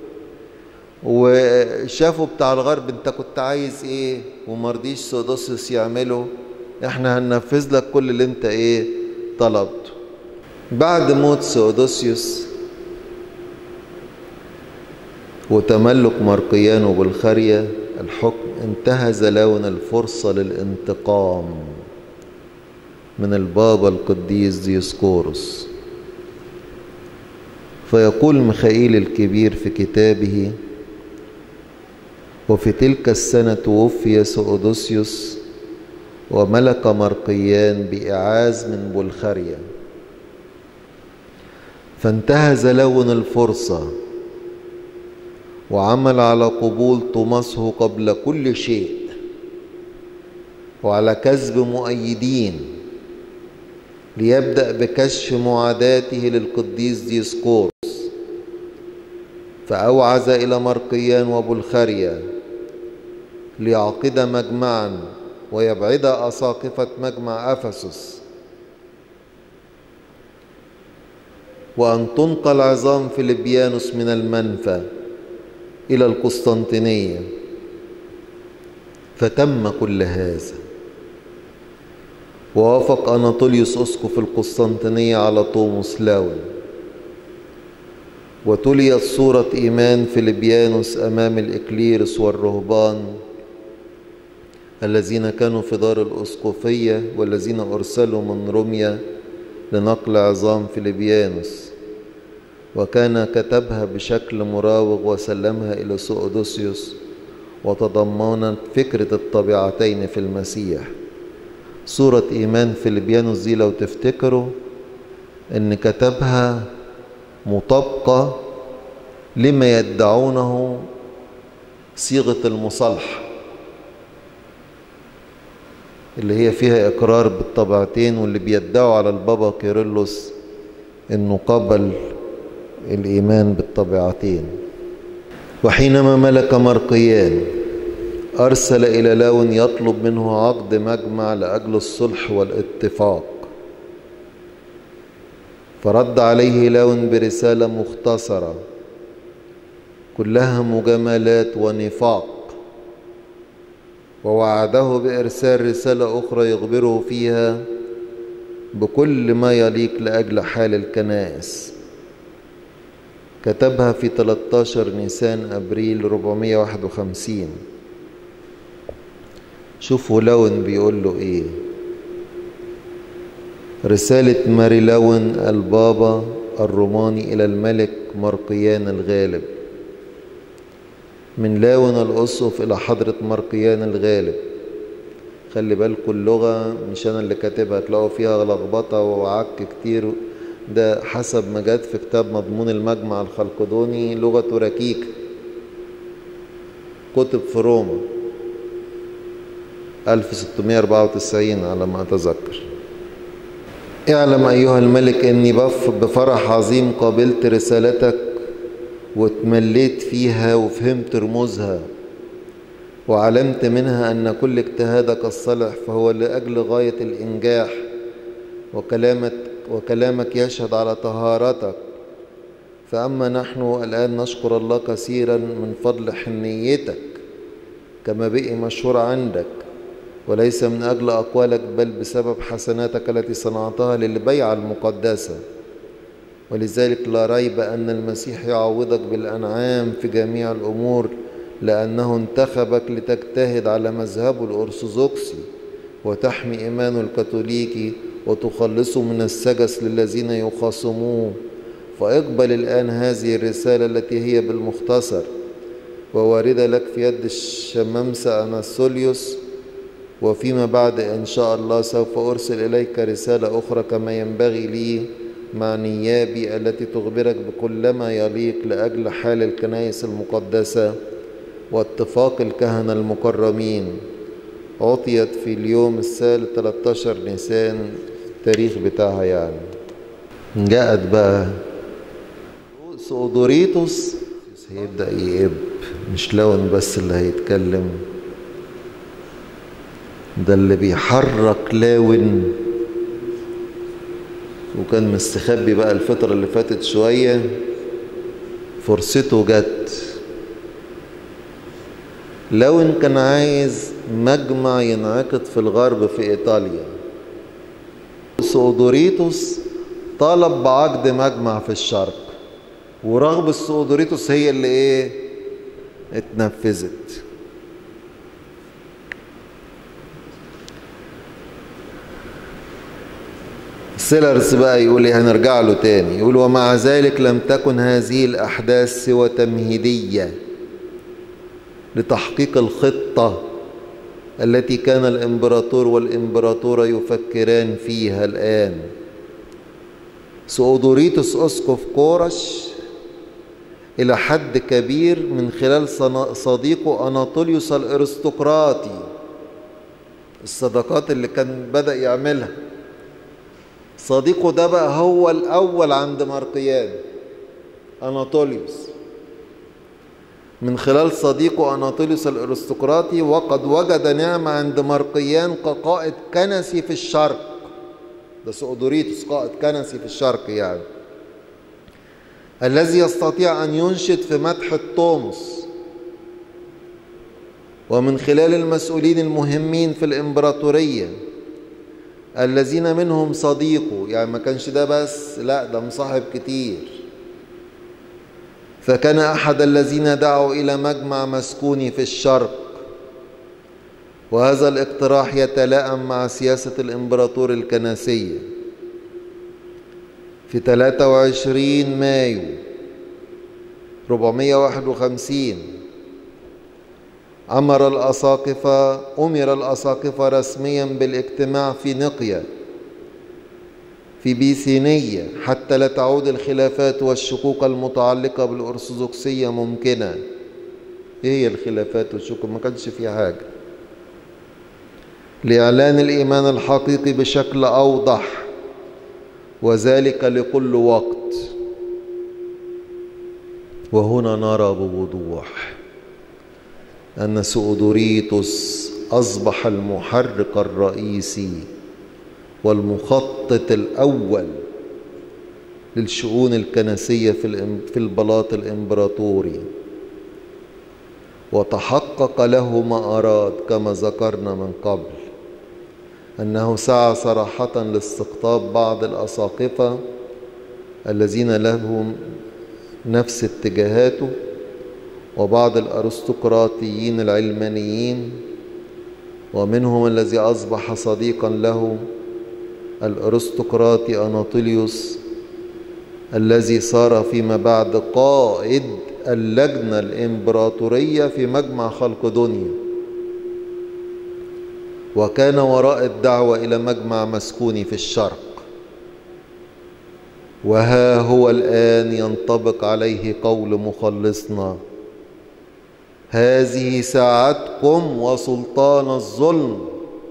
وشافوا بتاع الغرب انت كنت عايز ايه ومرضيش سودوسيوس يعمله، احنا هننفذ لك كل اللي انت ايه طلبته. بعد موت سودوسيوس وتملك مرقيان وبلخاريا الحكم، انتهز لاون الفرصة للانتقام من البابا القديس ديوسكوروس. فيقول ميخائيل الكبير في كتابه: وفي تلك السنة توفي سؤدوسيوس وملك مرقيان بإعاز من بلخاريا، فانتهز لاون الفرصة وعمل على قبول طمسه قبل كل شيء وعلى كسب مؤيدين ليبدأ بكشف معاداته للقديس ديوسكوروس، فأوعز إلى مرقيان وبلخاريا ليعقد مجمعا ويبعد أساقفة مجمع أفسس، وأن تنقل عظام فيلبيانوس من المنفى إلى القسطنطينية. فتم كل هذا ووافق أناطوليوس أسقف القسطنطينية على طوموس لاون، وتليت صورة إيمان فيلبيانوس أمام الإكليرس والرهبان الذين كانوا في دار الأسقفية والذين أرسلوا من روميا لنقل عظام فيلبيانوس، وكان كتبها بشكل مراوغ وسلمها إلى سؤدوسيوس، وتضمنت فكرة الطبيعتين في المسيح. صورة إيمان فيلبيانوس دي لو تفتكروا إن كتبها مطابقة لما يدعونه صيغة المصالحة اللي هي فيها إقرار بالطبيعتين، واللي بيدعوا على البابا كيرلس إنه قبل الإيمان بالطبيعتين. وحينما ملك مرقيان أرسل إلى لاون يطلب منه عقد مجمع لأجل الصلح والاتفاق، فرد عليه لاون برسالة مختصرة كلها مجاملات ونفاق، ووعده بإرسال رسالة أخرى يخبره فيها بكل ما يليق لأجل حال الكنائس. كتبها في ثلاثة عشر نيسان أبريل أربعمائة وواحد وخمسين. شوفوا لاون بيقول له إيه: رسالة ماري لاون البابا الروماني إلى الملك مرقيان الغالب، من لاون الأسقف إلى حضرة مرقيان الغالب. خلي بالكم اللغة مش أنا اللي كاتبها، تلاقوا فيها لخبطة وعك كتير، ده حسب ما جت في كتاب مضمون المجمع الخلقدوني، لغته ركيكة، كتب في روما ألف وستمائة وأربعة وتسعين على ما أتذكر. اعلم أيها الملك أني بفرح عظيم قابلت رسالتك واتمليت فيها وفهمت رموزها، وعلمت منها أن كل اجتهادك الصالح فهو لأجل غاية الإنجاح، وكلامك, وكلامك يشهد على طهارتك. فأما نحن الآن نشكر الله كثيرا من فضل حنيتك كما بقي مشهور عندك، وليس من أجل أقوالك بل بسبب حسناتك التي صنعتها للبيعة المقدسة. ولذلك لا ريب أن المسيح يعوضك بالأنعام في جميع الأمور، لأنه انتخبك لتجتهد على مذهبه الأرثوذكسي وتحمي إيمانه الكاثوليكي وتخلصه من السجس للذين يخاصموه. فاقبل الآن هذه الرسالة التي هي بالمختصر وواردة لك في يد الشمامسة أناثوليوس، وفيما بعد إن شاء الله سوف أرسل إليك رسالة أخرى كما ينبغي لي مع نيابي التي تخبرك بكل ما يليق لأجل حال الكنائس المقدسة واتفاق الكهنة المكرمين. عطيت في اليوم الثالث ثلاثة عشر نيسان التاريخ بتاعها. يعني جاءت بقى سؤدوريتوس هيبدأ يقب، مش لاون بس اللي هيتكلم، ده اللي بيحرك لاون، وكان مستخبي بقى الفترة اللي فاتت شوية، فرصته جت. لاون كان عايز مجمع ينعقد في الغرب في إيطاليا، سؤدوريتوس طالب بعقد مجمع في الشرق، ورغبة سؤدوريتوس هي اللي ايه اتنفذت. سيلرز بقى يقول ايه، هنرجع له تاني، يقول ومع ذلك لم تكن هذه الأحداث سوى تمهيدية لتحقيق الخطة التي كان الإمبراطور والإمبراطورة يفكران فيها الآن. سؤدوريتوس أسقف كورش إلى حد كبير من خلال صديقه أناطوليوس الأرستقراطي، الصداقات اللي كان بدأ يعملها. صديقه ده بقى هو الأول عند مرقيان، أناطوليوس، من خلال صديقه أناطوليوس الأرستقراطي، وقد وجد نعمة عند مرقيان كقائد كنسي في الشرق. ده سؤدوريتوس قائد كنسي في الشرق يعني، الذي يستطيع أن ينشد في مدح الطومس، ومن خلال المسؤولين المهمين في الإمبراطورية الذين منهم صديقه، يعني ما كانش ده بس، لا ده مصاحب كتير. فكان أحد الذين دعوا إلى مجمع مسكوني في الشرق، وهذا الاقتراح يتلائم مع سياسة الإمبراطور الكنسية. في ثلاثة وعشرين مايو أربعمائة وواحد وخمسين أمر الأساقفة أمر الأساقفة رسميا بالاجتماع في نقية في بيثينية حتى لا تعود الخلافات والشقوق المتعلقة بالأرثوذكسية ممكنة. إيه هي الخلافات والشقوق؟ ما كانش في حاجة. لإعلان الإيمان الحقيقي بشكل أوضح، وذلك لكل وقت. وهنا نرى بوضوح أن سؤدوريتوس أصبح المحرك الرئيسي والمخطط الأول للشؤون الكنسية في البلاط الإمبراطوري، وتحقق له ما أراد كما ذكرنا من قبل، أنه سعى صراحة لاستقطاب بعض الأساقفة الذين لهم نفس اتجاهاته، وبعض الأرستقراطيين العلمانيين، ومنهم الذي أصبح صديقا له الأرستقراطي أناطوليوس الذي صار فيما بعد قائد اللجنة الإمبراطورية في مجمع خلقدونيا، وكان وراء الدعوة إلى مجمع مسكوني في الشرق. وها هو الآن ينطبق عليه قول مخلصنا: هذه ساعتكم وسلطان الظلم.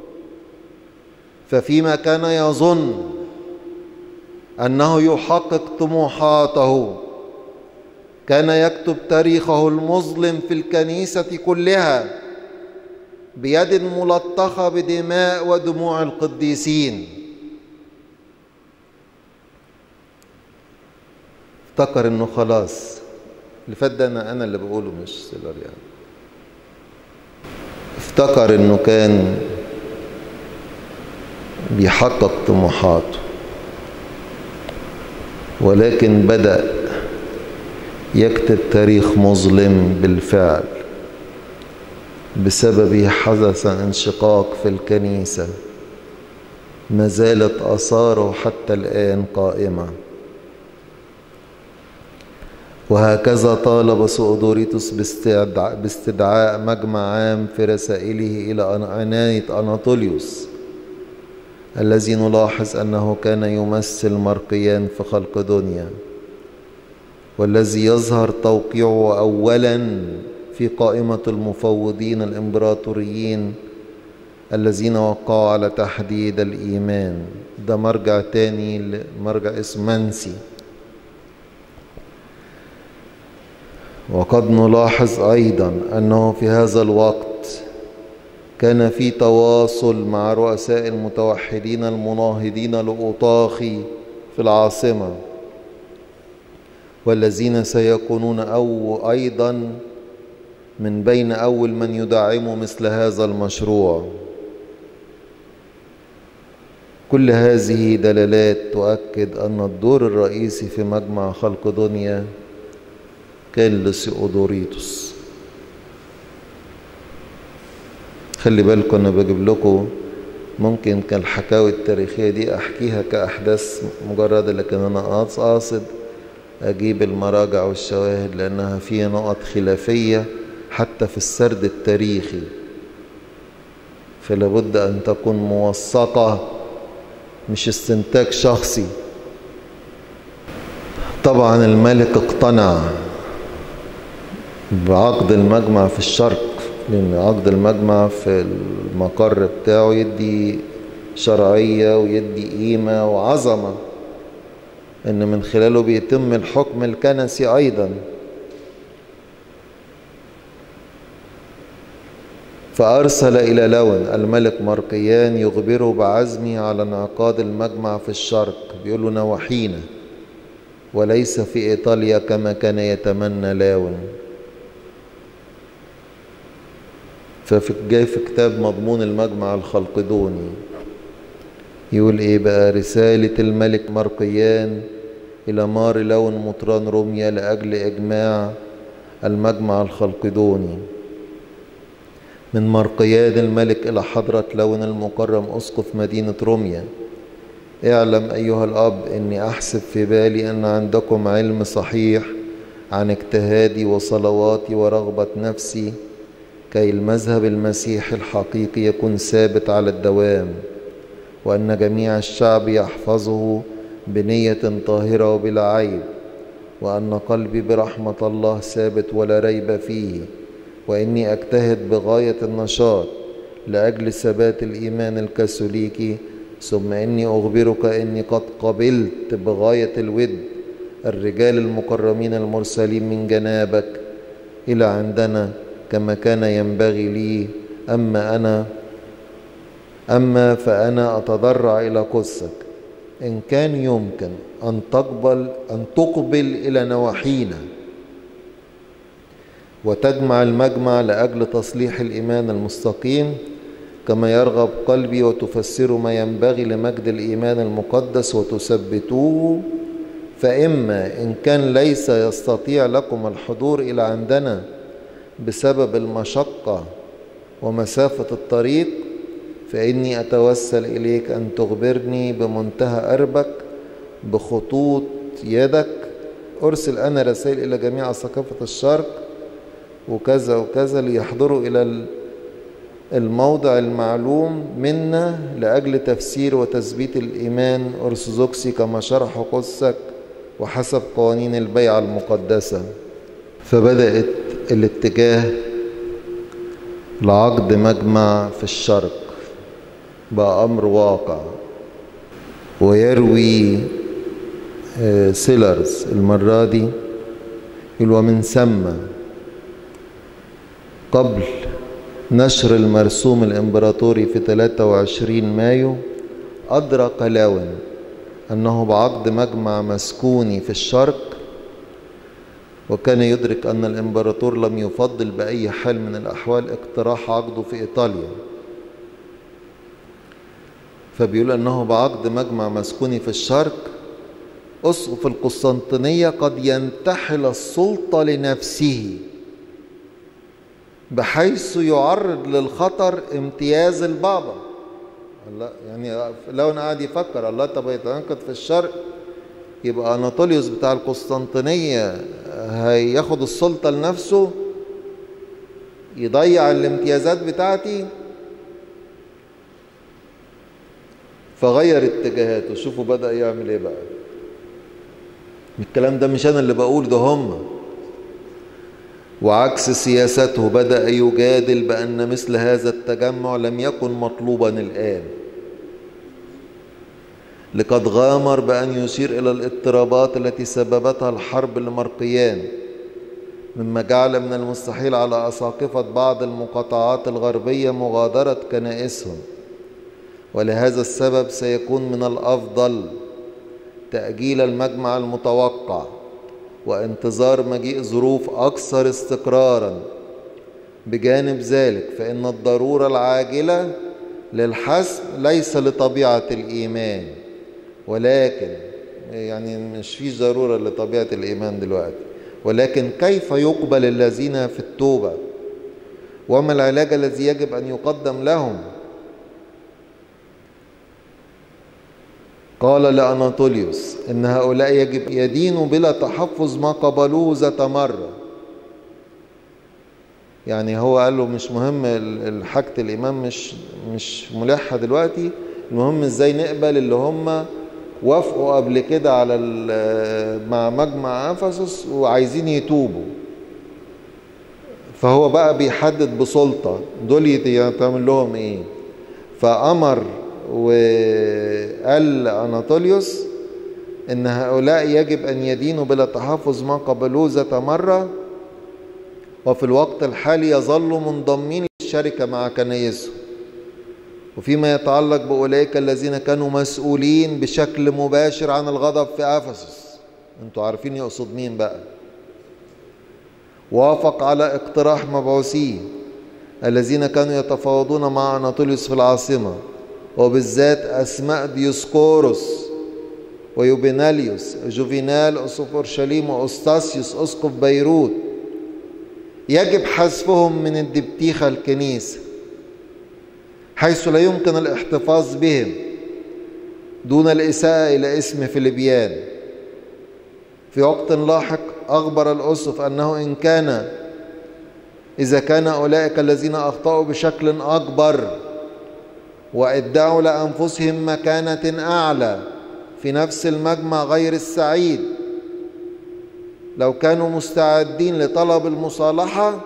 ففيما كان يظن أنه يحقق طموحاته، كان يكتب تاريخه المظلم في الكنيسة كلها بيد ملطخة بدماء ودموع القديسين. افتكر انه خلاص اللي فات ده انا انا اللي بقوله مش سيلر يعني. افتكر انه كان بيحقق طموحاته، ولكن بدأ يكتب تاريخ مظلم بالفعل. بسببه حدث انشقاق في الكنيسة ما زالت آثاره حتى الآن قائمة. وهكذا طالب سؤدوريتوس باستدعاء مجمع عام في رسائله إلى عناية أناطوليوس، الذي نلاحظ أنه كان يمثل مرقيان في خلقدونيا، والذي يظهر توقيعه أولا في قائمة المفوضين الإمبراطوريين الذين وقعوا على تحديد الإيمان. ده مرجع تاني، مرجع اسمه منسي. وقد نلاحظ أيضا أنه في هذا الوقت كان في تواصل مع رؤساء المتوحدين المناهضين لأوطاخي في العاصمة، والذين سيكونون أو أيضا من بين أول من يدعموا مثل هذا المشروع. كل هذه دلالات تؤكد أن الدور الرئيسي في مجمع خلقدونيا كان لسؤدوريتوس. خلي بالكم أنا بجيب لكم ممكن كان الحكاوي التاريخية دي أحكيها كأحداث مجردة، لكن أنا قاصد أجيب المراجع والشواهد لأنها فيها نقط خلافية حتى في السرد التاريخي، فلا بد أن تكون موثقة مش استنتاج شخصي. طبعا الملك اقتنع بعقد المجمع في الشرق، لأن عقد المجمع في المقر بتاعه يدي شرعية ويدي قيمة وعظمة، إن من خلاله بيتم الحكم الكنسي أيضا. فأرسل إلى لون الملك مرقيان يخبره بعزمه على انعقاد المجمع في الشرق، بيقول له نواحينا وليس في إيطاليا كما كان يتمنى لاون. ففي جاي في كتاب مضمون المجمع الخلقدوني يقول ايه بقى؟ رسالة الملك مرقيان إلى مار لون مطران روميا لأجل إجماع المجمع الخلقدوني. من مرقيان الملك إلى حضرة لون المكرم أسقف مدينة روميا: اعلم أيها الأب إني أحسب في بالي أن عندكم علم صحيح عن اجتهادي وصلواتي ورغبة نفسي كي المذهب المسيحي الحقيقي يكون ثابت على الدوام، وأن جميع الشعب يحفظه بنية طاهرة وبلا عيب، وأن قلبي برحمة الله ثابت ولا ريب فيه، وإني أجتهد بغاية النشاط لأجل ثبات الإيمان الكاثوليكي. ثم إني أخبرك إني قد قبلت بغاية الود الرجال المكرمين المرسلين من جنابك إلى عندنا كما كان ينبغي لي. أما أنا أما فأنا أتضرع إلى قدسك إن كان يمكن أن تقبل أن تقبل إلى نواحينا وتجمع المجمع لأجل تصليح الإيمان المستقيم كما يرغب قلبي، وتفسر ما ينبغي لمجد الإيمان المقدس وتثبتوه. فإما إن كان ليس يستطيع لكم الحضور إلى عندنا بسبب المشقة ومسافة الطريق، فإني أتوسل إليك أن تخبرني بمنتهى أربك بخطوط يدك. أرسل أنا رسائل إلى جميع أساقفة الشرق وكذا وكذا ليحضروا إلى الموضع المعلوم منا لأجل تفسير وتثبيت الإيمان أرثوذكسي كما شرح قدسك وحسب قوانين البيعة المقدسة. فبدأت الاتجاه لعقد مجمع في الشرق بقى أمر واقع. ويروي سيلرز المرة دي يقول: ومن ثم قبل نشر المرسوم الإمبراطوري في ثلاثة وعشرين مايو أدرك لون أنه بعقد مجمع مسكوني في الشرق، وكان يدرك أن الإمبراطور لم يفضل بأي حال من الأحوال اقتراح عقده في إيطاليا. فبيقول أنه بعقد مجمع مسكوني في الشرق أسقف القسطنطينية قد ينتحل السلطة لنفسه بحيث يعرض للخطر امتياز البابا. الله، يعني لو أنا قاعد يفكر الله طب يتنقض في الشرق يبقى أناطوليوس بتاع القسطنطينية هياخد السلطة لنفسه يضيع الامتيازات بتاعتي. فغير اتجاهاته. شوفوا بدأ يعمل ايه بقى. الكلام ده مش انا اللي بقول، ده هم. وعكس سياسته بدأ يجادل بأن مثل هذا التجمع لم يكن مطلوبا الآن، لقد غامر بأن يشير إلى الاضطرابات التي سببتها الحرب لمرقيان، مما جعل من المستحيل على أساقفة بعض المقاطعات الغربية مغادرة كنائسهم. ولهذا السبب سيكون من الأفضل تأجيل المجمع المتوقع وانتظار مجيء ظروف أكثر استقراراً. بجانب ذلك فإن الضرورة العاجلة للحسم ليس لطبيعة الإيمان، ولكن يعني مش فيش ضرورة لطبيعة الإيمان دلوقتي، ولكن كيف يقبل الذين في التوبة، وما العلاج الذي يجب أن يقدم لهم. قال لأناطوليوس إن هؤلاء يجب يدينوا بلا تحفظ ما قبلوه ذات مرة. يعني هو قال له مش مهم حاجة الإمام مش مش ملحة دلوقتي، المهم ازاي نقبل اللي هم وافقوا قبل كده على مع مجمع أفسس وعايزين يتوبوا. فهو بقى بيحدد بسلطة دول يتعمل لهم ايه. فأمر وقال أناطوليوس إن هؤلاء يجب أن يدينوا بلا تحفظ ما قبلوه ذات مرة، وفي الوقت الحالي يظلوا منضمين للشركة مع كنائسهم. وفيما يتعلق بأولئك الذين كانوا مسؤولين بشكل مباشر عن الغضب في أفسس، انتوا عارفين يقصد مين بقى. وافق على اقتراح مبعوثيه الذين كانوا يتفاوضون مع أناطوليوس في العاصمة وبالذات أسماء ديوسكوروس ويوبيناليوس جوفينال أسقف أورشليم وأستاسيوس أسقف بيروت يجب حذفهم من الدبتيخة الكنيسة، حيث لا يمكن الاحتفاظ بهم دون الإساءة إلى اسم فيليبيان. في وقت لاحق أخبر الأسقف أنه إن كان إذا كان أولئك الذين أخطأوا بشكل أكبر وادعوا لأنفسهم مكانة أعلى في نفس المجمع غير السعيد، لو كانوا مستعدين لطلب المصالحة،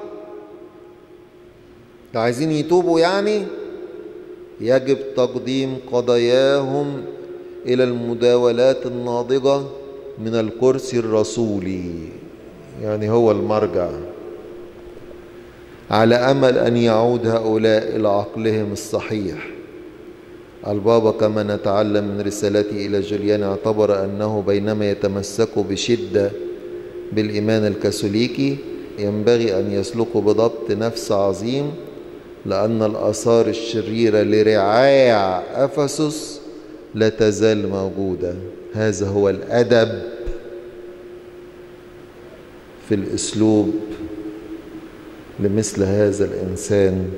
لو عايزين يتوبوا يعني، يجب تقديم قضاياهم إلى المداولات الناضجة من الكرسي الرسولي، يعني هو المرجع، على أمل أن يعود هؤلاء إلى عقلهم الصحيح. البابا كما نتعلم من رسالته إلى جوليان اعتبر أنه بينما يتمسكوا بشدة بالإيمان الكاثوليكي ينبغي أن يسلكوا بضبط نفس عظيم، لأن الآثار الشريرة لرعاع أفسس لا تزال موجودة. هذا هو الأدب في الأسلوب لمثل هذا الإنسان.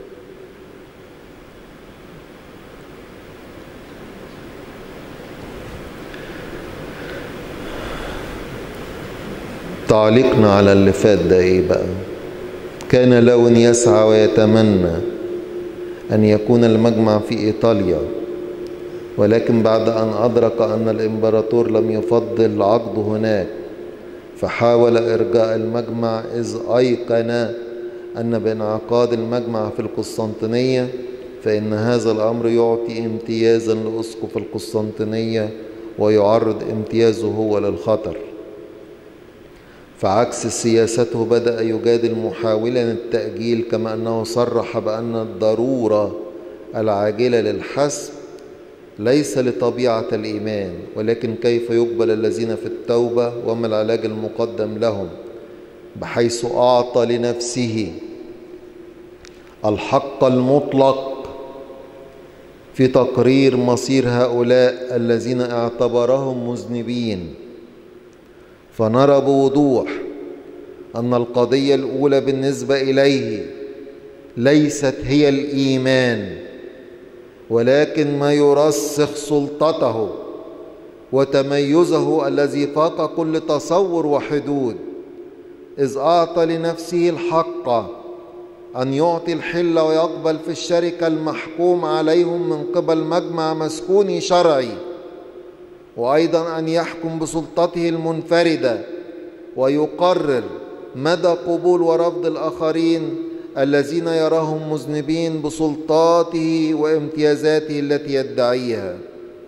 تعليقنا على اللي فات ده ايه بقى؟ كان لون يسعى ويتمنى أن يكون المجمع في إيطاليا، ولكن بعد أن أدرك أن الإمبراطور لم يفضل عقده هناك فحاول إرجاء المجمع، إذ أيقن أن بانعقاد المجمع في القسطنطينية فإن هذا الأمر يعطي امتيازا لأسقف القسطنطينية ويعرض امتيازه هو للخطر. فعكس سياسته بدأ يجادل محاولا التأجيل، كما أنه صرح بأن الضرورة العاجلة للحسم ليس لطبيعة الإيمان، ولكن كيف يقبل الذين في التوبة وما العلاج المقدم لهم، بحيث أعطى لنفسه الحق المطلق في تقرير مصير هؤلاء الذين اعتبرهم مذنبين. فنرى بوضوح أن القضية الأولى بالنسبة إليه ليست هي الإيمان، ولكن ما يرسخ سلطته وتميزه الذي فاق كل تصور وحدود، إذ أعطى لنفسه الحق أن يعطي الحل ويقبل في الشركة المحكوم عليهم من قبل مجمع مسكوني شرعي، وأيضا أن يحكم بسلطته المنفردة ويقرر مدى قبول ورفض الآخرين الذين يراهم مذنبين بسلطاته وامتيازاته التي يدعيها.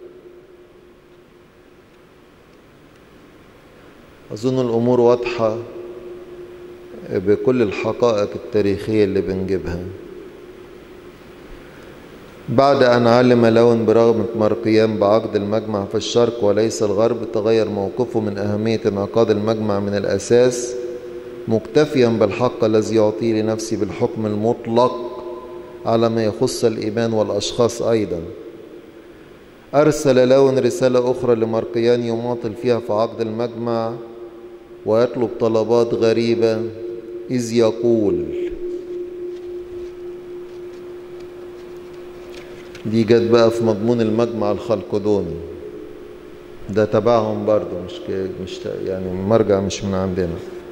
أظن الأمور واضحة بكل الحقائق التاريخية اللي بنجيبها. بعد أن علم لون برغم مرقيان بعقد المجمع في الشرق وليس الغرب، تغير موقفه من أهمية انعقاد المجمع من الأساس، مكتفيا بالحق الذي يعطيه لنفسه بالحكم المطلق على ما يخص الإيمان والأشخاص. أيضا أرسل لون رسالة أخرى لمرقيان يماطل فيها في عقد المجمع ويطلب طلبات غريبة، إذ يقول، دي جت بقى في مضمون المجمع الخلقدوني، ده تبعهم برضه، مش مش يعني مرجع مش من عندنا.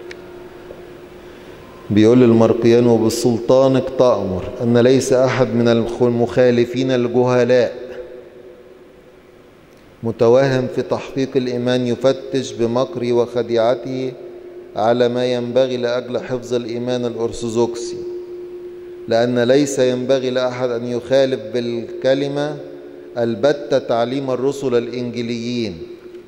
بيقول المرقيان: وبسلطانك تأمر أن ليس أحد من المخالفين الجهلاء متوهم في تحقيق الإيمان يفتش بمكره وخديعته على ما ينبغي لأجل حفظ الإيمان الأرثوذكسي، لأن ليس ينبغي لأحد أن يخالف بالكلمة البتة تعليم الرسل الإنجيليين.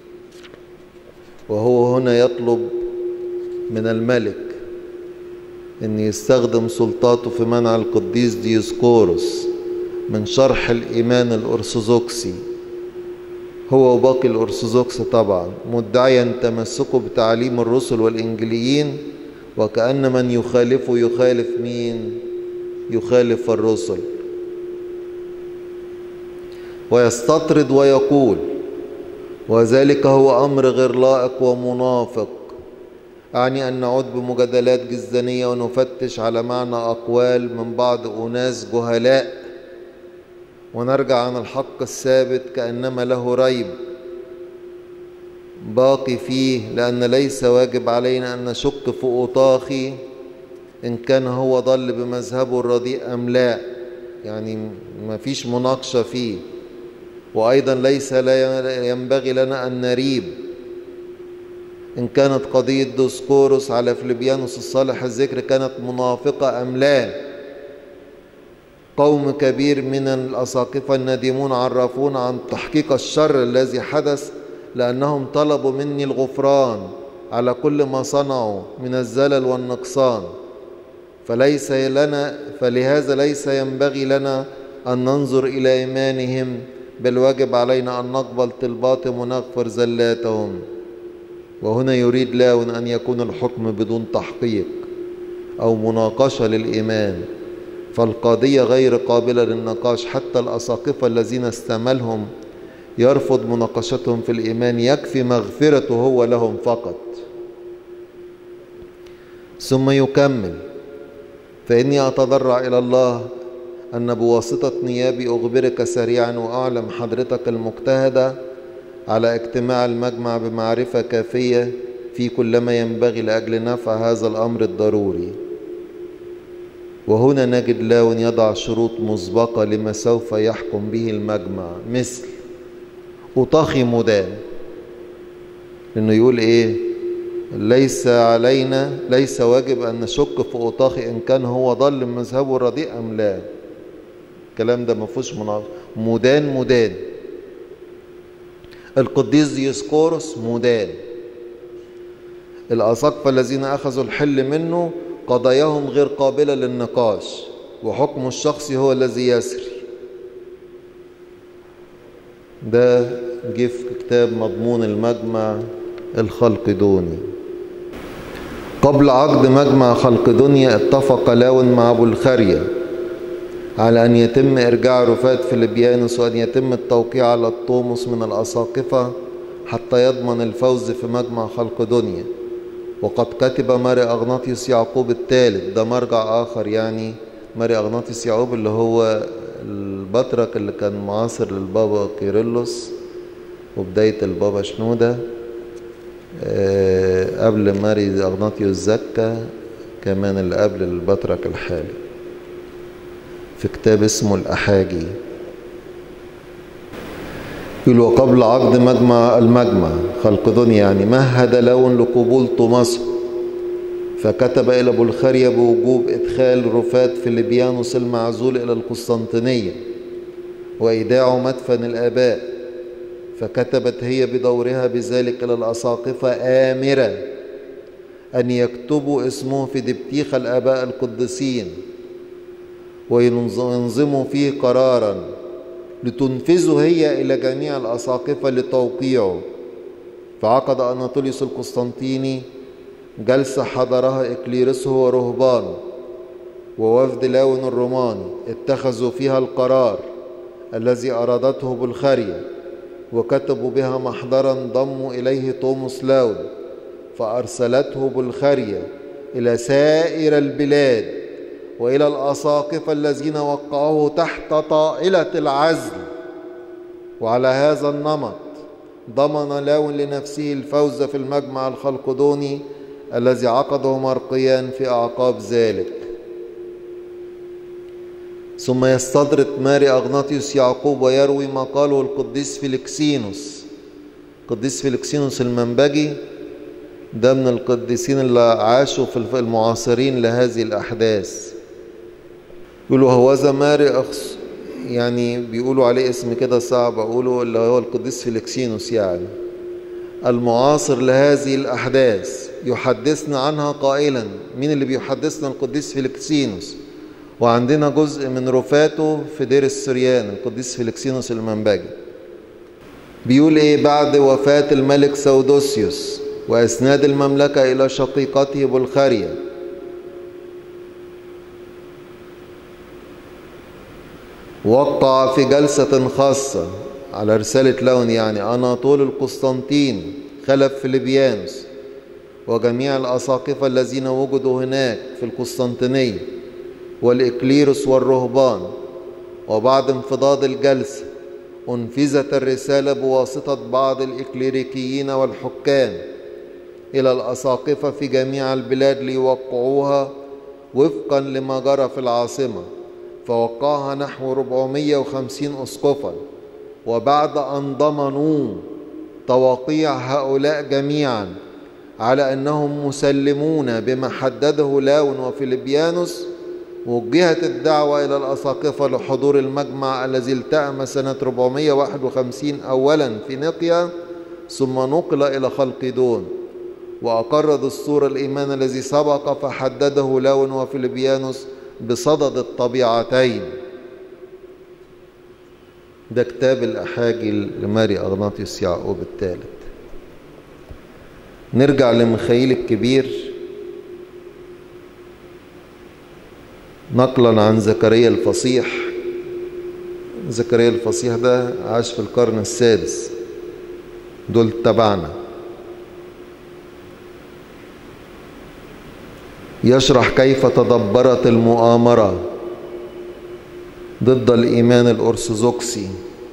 وهو هنا يطلب من الملك أن يستخدم سلطاته في منع القديس ديوسكوروس من شرح الإيمان الأرثوذكسي، هو وباقي الأرثوذكس طبعا، مدعيا تمسكه بتعليم الرسل والإنجيليين، وكأن من يخالفه يخالف مين؟ يخالف الرسل. ويستطرد ويقول، وذلك هو أمر غير لائق ومنافق. أعني أن نعود بمجادلات جزدانية ونفتش على معنى أقوال من بعض أناس جهلاء، ونرجع عن الحق الثابت كأنما له ريب باقي فيه، لأن ليس واجب علينا أن نشك في أوطاخي إن كان هو ضل بمذهبه الرديء أم لا، يعني ما فيش مناقشة فيه. وأيضا ليس لا ينبغي لنا أن نريب إن كانت قضية ديسقورس على فليبيانوس الصالح الذكر كانت منافقة أم لا. قوم كبير من الأساقفة النديمون عرفون عن تحقيق الشر الذي حدث، لأنهم طلبوا مني الغفران على كل ما صنعوا من الزلل والنقصان، فليس لنا فلهذا ليس ينبغي لنا أن ننظر إلى إيمانهم، بل واجب علينا أن نقبل طلباتهم ونغفر زلاتهم. وهنا يريد لاون أن يكون الحكم بدون تحقيق أو مناقشة للإيمان، فالقضية غير قابلة للنقاش. حتى الأساقفة الذين استعملهم يرفض مناقشتهم في الإيمان، يكفي مغفرته هو لهم فقط. ثم يكمل: فإني أتضرع إلى الله أن بواسطة نيابي أخبرك سريعا وأعلم حضرتك المجتهدة على اجتماع المجمع بمعرفة كافية في كل ما ينبغي لأجل نفع هذا الأمر الضروري. وهنا نجد لاون يضع شروط مسبقة لما سوف يحكم به المجمع، مثل أوطاخي مدان، لأنه يقول إيه؟ ليس علينا ليس واجب أن نشك في أوطاخي إن كان هو ضل من مذهبه الرديء أم لا. الكلام ده ما فيهوش مناقشة. مدان مدان. القديس ديسقورس مدان. الأساقفة الذين أخذوا الحل منه قضاياهم غير قابلة للنقاش، وحكم الشخصي هو الذي يسري. ده جه في كتاب مضمون المجمع الخلقدوني. قبل عقد مجمع خلقدونيا اتفق لاون مع أبو الخرية على أن يتم إرجاع رفاة فليبيانوس، وأن يتم التوقيع على الطومس من الأساقفة حتى يضمن الفوز في مجمع خلقدونيا. وقد كتب ماري أغناطيوس يعقوب الثالث، ده مرجع آخر، يعني ماري أغناطيوس يعقوب اللي هو البطرك اللي كان معاصر للبابا كيرلس وبداية البابا شنودة أه قبل ماري أغناطيوس زكا كمان اللي قبل البطرك الحالي، في كتاب اسمه الأحاجي. يقول: وقبل عقد مجمع المجمع خلقدونيا يعني مهد لاون لقبول طوماسه، فكتب إلى أبو الخرية بوجوب إدخال رفاة فليبيانوس المعزول إلى القسطنطينية وإيداعه مدفن الآباء، فكتبت هي بدورها بذلك إلى الأساقفة آمرة أن يكتبوا اسمه في دبتيخ الآباء القديسين وينظموا فيه قرارا لتنفذه هي إلى جميع الأساقفة لتوقيعه. فعقد أناطوليوس القسطنطيني جلسة حضرها إكليرسه ورهبانه ووفد لاون الروماني، اتخذوا فيها القرار الذي أرادته بالخرية، وكتبوا بها محضرا ضموا إليه طومس لاون، فأرسلته بالخرية إلى سائر البلاد وإلى الأساقفة الذين وقعوه تحت طائلة العزل. وعلى هذا النمط ضمن لاون لنفسه الفوز في المجمع الخلقدوني الذي عقده مرقيان في أعقاب ذلك. ثم يستدرك ماري أغناطيوس يعقوب ويروي ما قاله القديس فيلكسينوس. القديس فيلكسينوس المنبجي ده من القديسين اللي عاشوا في المعاصرين لهذه الأحداث. يقولوا هوذا ماري أخص، يعني بيقولوا عليه اسم كده صعب أقوله، اللي هو القديس فيلكسينوس يعني المعاصر لهذه الأحداث، يحدثنا عنها قائلا. مين اللي بيحدثنا؟ القديس فيلكسينوس. وعندنا جزء من رفاته في دير السريان، القديس فيلكسينوس المنبجي. بيقول ايه؟ بعد وفاة الملك سودوسيوس وإسناد المملكة إلى شقيقته بلخاريا، وقع في جلسة خاصة على رسالة لون يعني أناطول القسطنطين خلف فيلبيانوس وجميع الأساقفة الذين وجدوا هناك في القسطنطينية والإكليروس والرهبان. وبعد انفضاض الجلسة أنفذت الرسالة بواسطة بعض الإكليريكيين والحكام إلى الأساقفة في جميع البلاد ليوقعوها وفقا لما جرى في العاصمة، فوقعها نحو أربعمائة وخمسين أسقفا. وبعد أن ضمنوا توقيع هؤلاء جميعا على أنهم مسلمون بما حدده لاون وفيلبيانوس، وجهت الدعوة إلى الأساقفة لحضور المجمع الذي التأم سنة أربعمائة وواحد وخمسين أولا في نقيا ثم نقل إلى خلقدون، وأقر دستور الإيمان الذي سبق فحدده لاون وفيلبيانوس بصدد الطبيعتين. ده كتاب الأحاجي لماري أغناطيوس يعقوب الثالث. نرجع لميخائيل الكبير نقلا عن زكريا الفصيح. زكريا الفصيح ده عاش في القرن السادس، دول تبعنا. يشرح كيف تدبرت المؤامرة ضد الإيمان الأرثوذكسي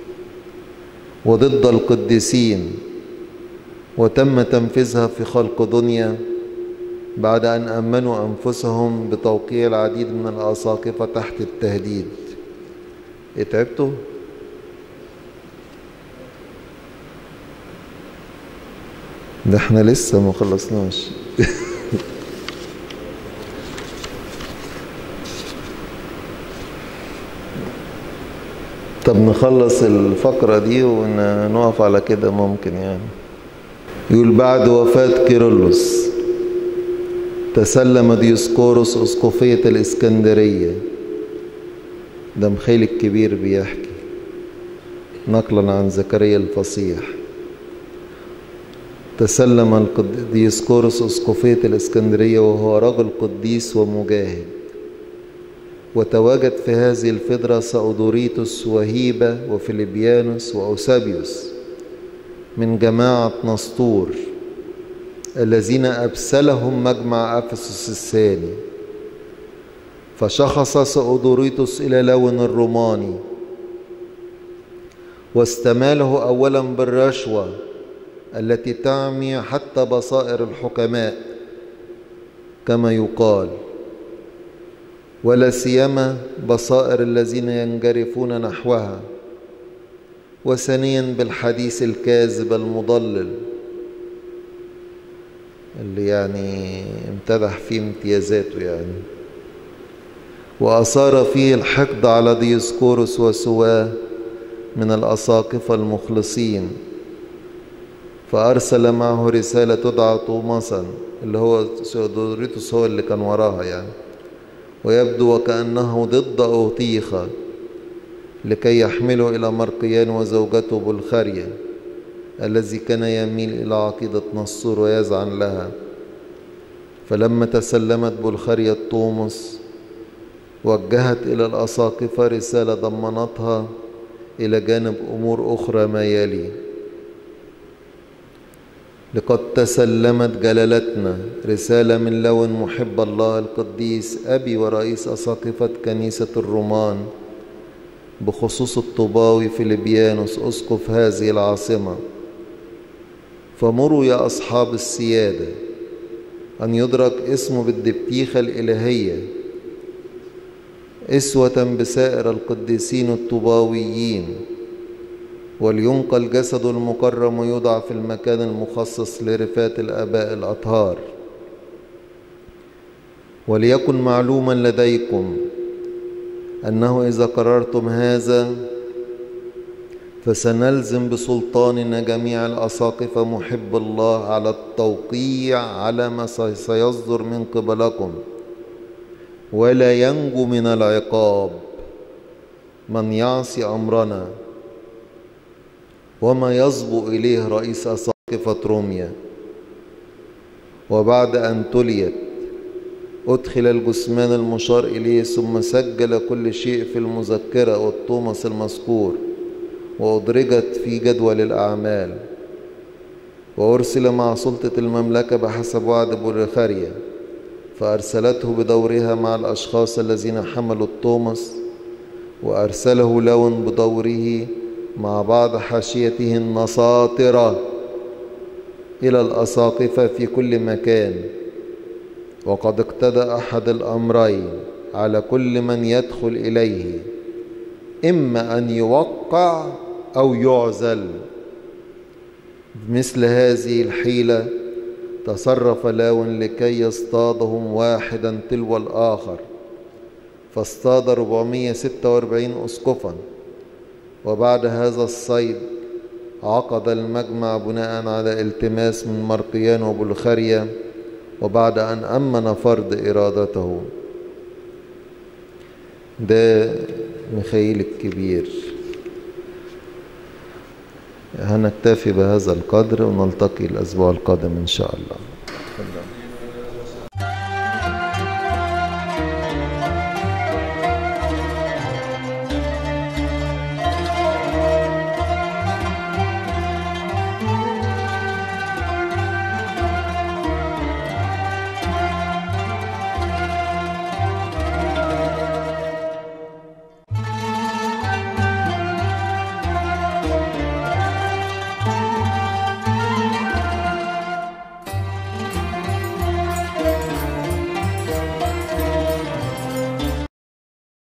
وضد القديسين، وتم تنفيذها في خلقدونيا بعد أن أمنوا أنفسهم بتوقيع العديد من الأساقفة تحت التهديد. اتعبتوا؟ ده احنا لسه ما خلصناش. طب نخلص الفقرة دي ونقف على كده ممكن يعني. يقول بعد وفاة كيرلس تسلم ديوسكوروس أسقفية الإسكندرية. ده ميخائيل الكبير بيحكي نقلا عن زكريا الفصيح. تسلم ديوسكوروس أسقفية الإسكندرية وهو رجل قديس ومجاهد، وتواجد في هذه الفترة سأودوريتوس وهيبة وفيلبيانوس وأوسابيوس من جماعة نسطور الذين أبسلهم مجمع أفسس الثاني. فشخص سأودوريتوس إلى لون الروماني واستماله أولا بالرشوة التي تعمي حتى بصائر الحكماء كما يقال، ولا سيما بصائر الذين ينجرفون نحوها، وثانيا بالحديث الكاذب المضلل اللي يعني امتدح فيه امتيازاته يعني، وأثار فيه الحقد على ديوسكوروس وسواه من الأساقفة المخلصين، فأرسل معه رسالة تدعى طوماسا اللي هو سيودوريتوس هو اللي كان وراها يعني، ويبدو وكأنه ضد أوطيخة لكي يحمله إلى مرقيان وزوجته بلخاريا الذي كان يميل إلى عقيدة نسطور ويزعن لها. فلما تسلمت بلخاريا طومس وجهت إلى الأساقفة رسالة ضمنتها إلى جانب أمور أخرى ما يلي: لقد تسلمت جلالتنا رسالة من لون محب الله القديس أبي ورئيس أساقفة كنيسة الرومان بخصوص الطوباوي فيلبيانوس أسقف هذه العاصمة، فمروا يا أصحاب السيادة أن يدرك اسمه بالدبتيخة الإلهية إسوة بسائر القديسين الطوباويين، ولينقل جسد المكرم ويوضع في المكان المخصص لرفات الآباء الأطهار. وليكن معلوما لديكم أنه إذا قررتم هذا فسنلزم بسلطاننا جميع الأساقفة محب الله على التوقيع على ما سيصدر من قبلكم، ولا ينجو من العقاب من يعصي أمرنا وما يصبو إليه رئيس أساقفة روميا. وبعد أن تليت أدخل الجثمان المشار إليه، ثم سجل كل شيء في المذكرة والطومس المذكور، وأدرجت في جدول الأعمال، وأرسل مع سلطة المملكة بحسب وعد بوليخاريا، فأرسلته بدورها مع الأشخاص الذين حملوا الطومس، وأرسله لون بدوره مع بعض حاشيته النصاطرة إلى الأساقفة في كل مكان. وقد اقتضى أحد الأمرين على كل من يدخل إليه، إما أن يوقع أو يعزل. بمثل هذه الحيلة تصرف لاون لكي يصطادهم واحدا تلو الآخر، فاصطاد أربعمائة وستة وأربعين أسقفا. وبعد هذا الصيد عقد المجمع بناء على التماس من مرقيان وبوليخاريا، وبعد أن أمن فرض إرادته. ده ميخائيل الكبير. هنكتفي بهذا القدر ونلتقي الأسبوع القادم إن شاء الله.